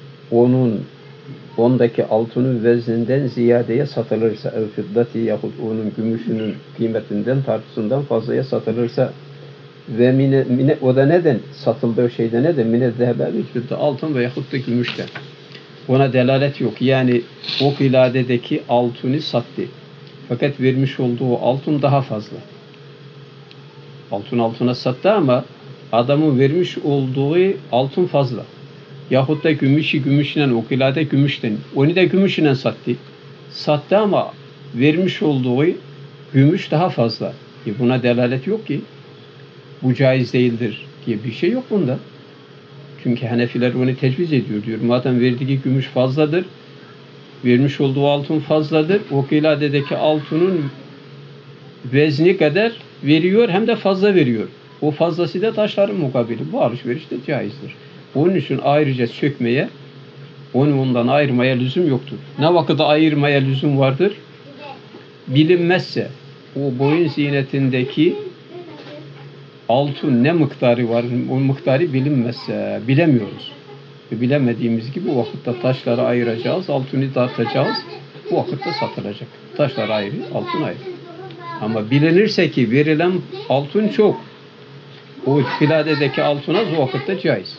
Ondaki altının vezninden ziyadeye satılırsa, ev fiddati yahut onun gümüşünün kıymetinden tartısından fazlaya satılırsa ve mine o da neden satıldığı şeyde neden mine zehebe ve altın ve yahut da gümüşten. Ona delalet yok. Yani o kıladedeki altını sattı. Fakat vermiş olduğu altın daha fazla. Altın altına sattı ama adamın vermiş olduğu altın fazla. Yahut da gümüşü gümüşle, okilade gümüşten. Onu da gümüşle sattı. Sattı ama vermiş olduğu gümüş daha fazla. Buna delalet yok ki. Bu caiz değildir diye bir şey yok bunda. Çünkü Hanefiler onu tecviz ediyor diyor. Madem verdiği gümüş fazladır, vermiş olduğu altın fazladır, o kiladedeki altının vezni kadar veriyor hem de fazla veriyor. O fazlası da taşların mukabili. Bu alışveriş de caizdir. Onun için ayrıca sökmeye, onu ondan ayırmaya lüzum yoktur. Ne vakitte ayırmaya lüzum vardır? Bilinmezse o boyun zinetindeki altın ne miktarı var, o miktarı bilinmezse bilemiyoruz. Bilemediğimiz gibi o vakitte taşları ayıracağız, altını dağıtacağız, bu vakitte satılacak. Taşlar ayrı, altın ayrı. Ama bilinirse ki verilen altın çok, o filadedeki altına o vakitte caiz.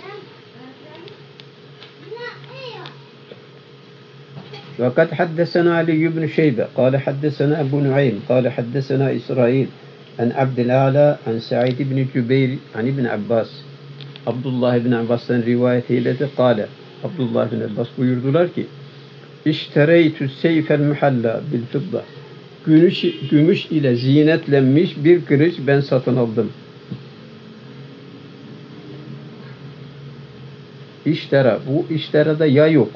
وقد حدثنا علي بن شيبة قال حدثنا أبو نعيم قال حدثنا إسرائيل عن عبد الأعلى عن سعيد بن جبير عن ابن عباس Abdullah ibn Abbas'tan rivayet eyledi. Kale Abdullah ibn Abbas buyurdular ki İştereytü seyfel muhalla bil fidda. Gümüş ile zinetlenmiş bir kılıç ben satın aldım. İştera. Bu işterada ya yok.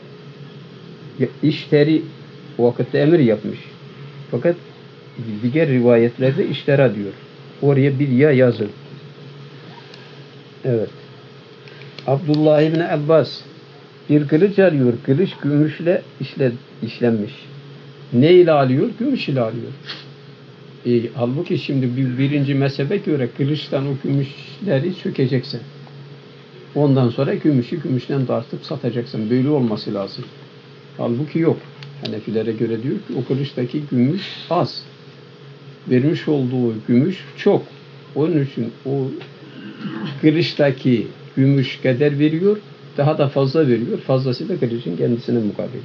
İşteri o vakitte emir yapmış. Fakat diğer rivayetlerde iştera diyor. Oraya bir ya yazın. Evet. Abdullah ibn Abbas bir kılıç alıyor. Kılıç gümüşle işlenmiş. Ne ile alıyor? Gümüş ile alıyor. Halbuki şimdi birinci mezhebe göre kılıçtan o gümüşleri sökeceksin. Ondan sonra gümüşü gümüşten tartıp satacaksın. Böyle olması lazım. Halbuki yok. Hanefilere göre diyor ki o kılıçtaki gümüş az. Vermiş olduğu gümüş çok. Onun için o kılıçtaki gümüş kadar veriyor, daha da fazla veriyor. Fazlası da kılıcın kendisine mukabil.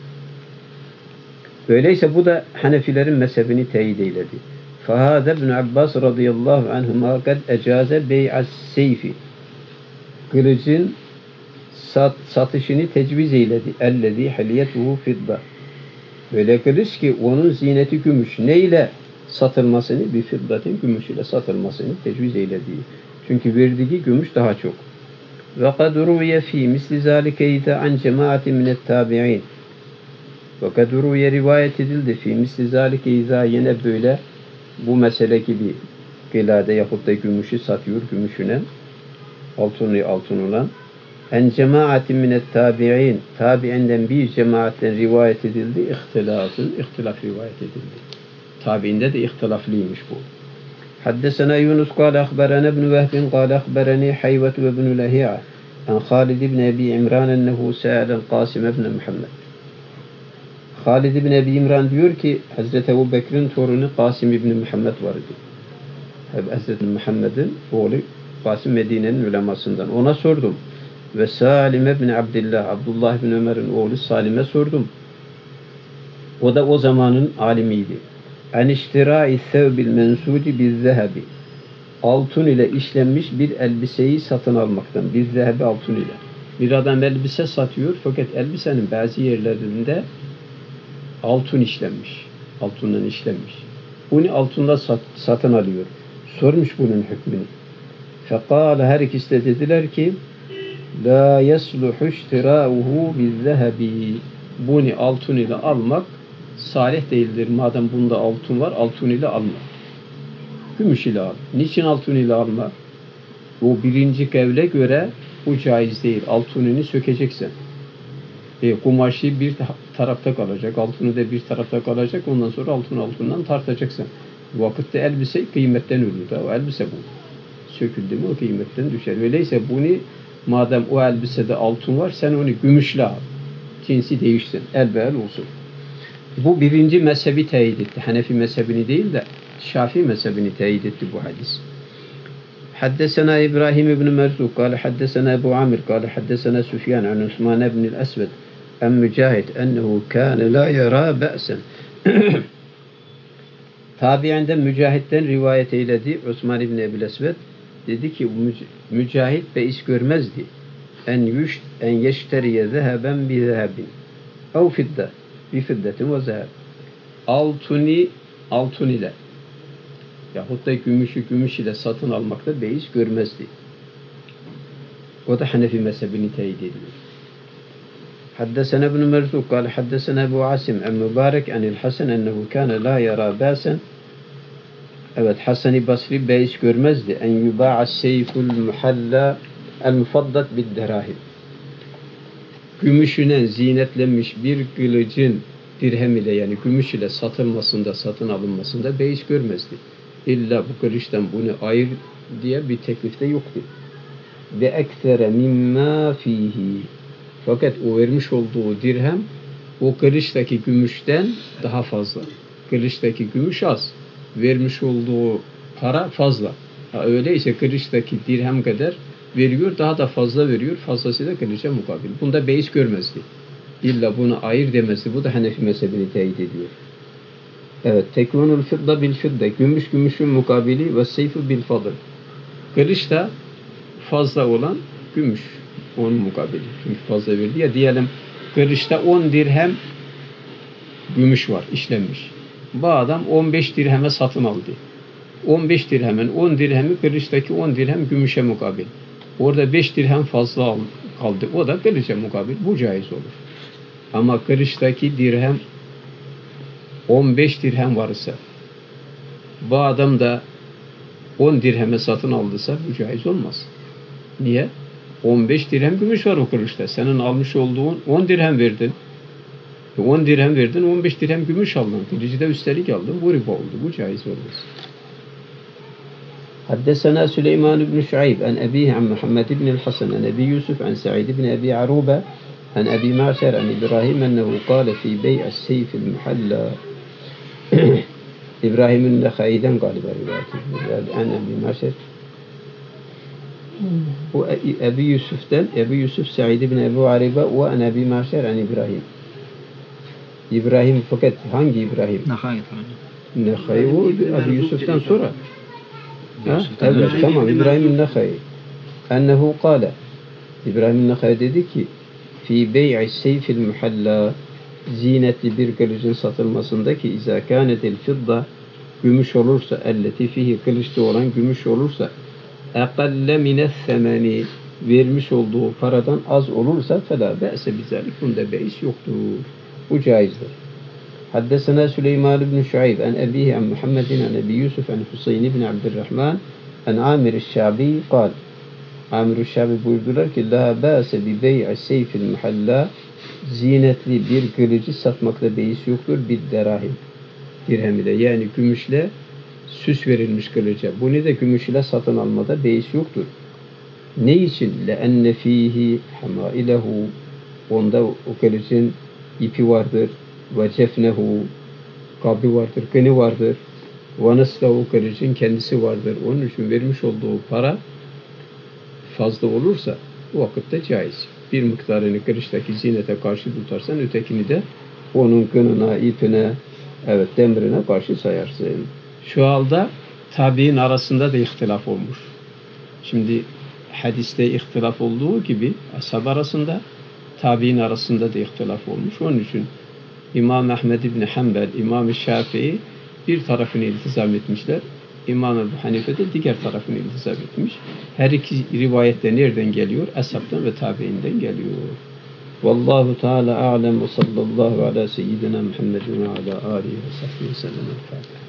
Öyleyse bu da Hanefilerin mezhebini teyit eyledi. فَهَذَا ibn Abbas radıyallahu anhuma kad ecaze bey'as seyfi. Kılıcın satışını tecviz eyledi. اَلَّذ۪ي حَلِيَتُهُ فِضَّةً. Böyle kılıç ki onun zineti gümüş. Ne ile satılmasını? Bir fiddatin gümüş ile satılmasını tecviz eyledi. Çünkü verdiği gümüş daha çok. وَقَدْ رُوِيَ ف۪ي مِسْلِ ذَٰلِكَ اِذَا عَنْ جَمَاعَةٍ مِنَ التَّابِعِينَ. وَقَدْ رُوِيَ rivayet edildi. ف۪ي مِسْلِ ذَٰلِكَ اِذَا yine böyle bu mesele gibi gılade yahut da gümüşü satıyor gümüşüne altın olan en cemaatin minet tabi'in tabi'inden bir cemaatten rivayet edildi ihtilaf rivayet edildi. Tabi'inde de ihtilaflıymış bu. Haddesena Yunus kâle ahberene ibn Vehbin kâle ahbereni Hayvet ve ibn Lehi'a an Halid ibn Ebi İmran ennehu se'alen Kasım ibn Muhammed. Halid ibn Ebi İmran diyor ki Hazreti Ebu Bekir'in torunu Kasım ibn Muhammed vardı. Hazreti Muhammed'in oğlu Kasım Medine'nin ulemasından. Ona sordum. Ve Salim ibn Abdullah ibn Ömer'in oğlu Salim'e sordum. O da o zamanın alimiydi. En iştirai sevbil mensudi bir zehebi. Altın ile işlenmiş bir elbiseyi satın almaktan. Bir zehebi altın ile. Bir adam elbise satıyor fakat elbisenin bazı yerlerinde altın işlenmiş. Altından işlenmiş. Bunu altında satın alıyor. Sormuş bunun hükmünü. Fekâle her ikisi de dediler ki la yesluhu iştirâuhu bizzehebi. Bunu altın ile almak salih değildir. Madem bunda altın var, altın ile alma. Gümüş ile al. Niçin altın ile alma? O birinci kevle göre bu caiz değil. Altınını sökeceksin. Kumaşı bir tarafta kalacak, altını da bir tarafta kalacak. Ondan sonra altından tartacaksın. Bu vakitte elbise kıymetten ölür. O elbise bu. Söküldü mü o kıymetten düşer. Öyleyse bunu madem o elbisede altın var sen onu gümüşle al. Cinsi değişsin. Elbel olsun. Bu birinci mezhebi teyit etti. Hanefi mezhebini değil de Şafii mezhebini teyit etti bu hadis. Haddesena İbrahim ibn Merzuk kâle haddesena Ebu Amir kâle haddesena Süfyan an Osman ibn el-Esved en Mücahit ennehu kâne la yara be'sen Tabiinden Mücahit'ten rivayet eyledi. Osman İbni Ebu'l Esved dedi ki Mücahit beis görmezdi. En yeşteriye zeheben bi zehebin. Ev fidde bi fiddetin ve zeheb. Altun ile yahut da gümüşü gümüş ile satın almakta beis görmezdi. O da Hanefi mezhebini teyit ediyor. حدثنا ابن مرزوق قال حدثنا أبو عاصم عن مبارك عن الحسن أنه كان لا يرى بأسا. Evet, Hasan-ı Basri beis görmezdi. En yuba'a seyful muhalla el mufaddat bid derahim. Gümüşüne zinetlenmiş bir kılıcın dirhem ile yani gümüş ile satın alınmasında beis görmezdi. İlla bu kılıçtan bunu ayır diye bir teklifte yoktu. Ve eksere mimma fihi. Fakat o vermiş olduğu dirhem o kılıçtaki gümüşten daha fazla. Kılıçtaki gümüş az. Vermiş olduğu para fazla. Öyleyse kılıçtaki dirhem kadar veriyor, daha da fazla veriyor. Fazlası da kılıca mukabil. Bunda beis görmezdi. İlla bunu ayır demezdi. Bu da Hanefi mezhebini teyit ediyor. Evet. Tekvunul fidda bil fidda. Gümüş gümüşün mukabili ve seyfu bil fadl. Kılıçta fazla olan gümüş. Onun mukabili. Çünkü fazla verdi ya. Diyelim kılıçta 10 dirhem gümüş var. İşlenmiş. Bu adam 15 dirheme satın aldı. 15 dirhemin 10 dirhemi kılıçtaki 10 dirhem gümüşe mukabil. Orada 5 dirhem fazla kaldı. O da kılıca mukabil. Bu caiz olur. Ama kılıçtaki dirhem 15 dirhem varsa bu adam da 10 dirheme satın aldıysa bu caiz olmaz. Niye? 15 dirhem gümüş var o kılıçta. Senin almış olduğun 10 dirhem verdin. 10 dirhem verdin, 15 dirhem gümüş aldın. Kılıcı da üstelik aldın. Bu riba oldu. Bu caiz olmaz. حدثنا سليمان بن شعيب عن أبيه عن محمد بن الحسن عن أبي يوسف عن سعيد بن أبي عروبة عن أبي معشر عن إبراهيم أنه قال في بيع السيف المحلى إبراهيم النخعيدان قال عن أبي معشر أبي يوسف سعيد بن أبي عروبة وعن أبي معشر عن إبراهيم. İbrahim fakat hangi İbrahim? Nehai o Ebu Yusuf'tan sonra. Evet tamam İbrahim Nehai. Ennehu kâle. İbrahim Nehai dedi ki fi bey'i seyfil muhalla zinetli bir kılıcın satılmasındaki izâ kânetil fidda gümüş olursa elleti fihi kılıçta olan gümüş olursa ekalle mineth semeni vermiş olduğu paradan az olursa felâ be'se bizalik bunda beis yoktur. Bu caizdir. Haddesena Süleyman ibn Şuayb en ebihi en Muhammedin en Ebi Yusuf en Hüseyin ibn Abdurrahman en Amir-i-Şabi kal. Amir-i-Şabi buyurdular ki la bâse bi bey'i seyfil muhalla zinetli bir kılıcı satmakta beis yoktur bir derahim. Dirhem ile yani gümüşle süs verilmiş kılıca. Bunu da gümüş ile satın almada beis yoktur. Ne için? لَاَنَّ ف۪يهِ حَمَائِلَهُ onda o kılıcın ipi vardır. Ve cefnehu kabı vardır, kını vardır. Ve neslehu kılıcın kendisi vardır. Onun için vermiş olduğu para fazla olursa o vakitte caiz. Bir miktarını kılıçtaki zinete karşı tutarsan ötekini de onun kınına, ipine, evet demirine karşı sayarsın. Şu halde tabi'in arasında da ihtilaf olmuş. Şimdi hadiste ihtilaf olduğu gibi ashab arasında tabi'in arasında da ihtilaf olmuş. Onun için İmam Ahmed İbni Hanbel, İmam-ı Şafii bir tarafını iltizam etmişler. İmam Ebu Hanife de diğer tarafını iltizam etmiş. Her iki rivayette nereden geliyor? Ashab'tan ve tabi'inden geliyor. Vallahu Teala a'lem ve sallallahu ala seyyidina Muhammedin ve ala alihi ve sahbihi sellem.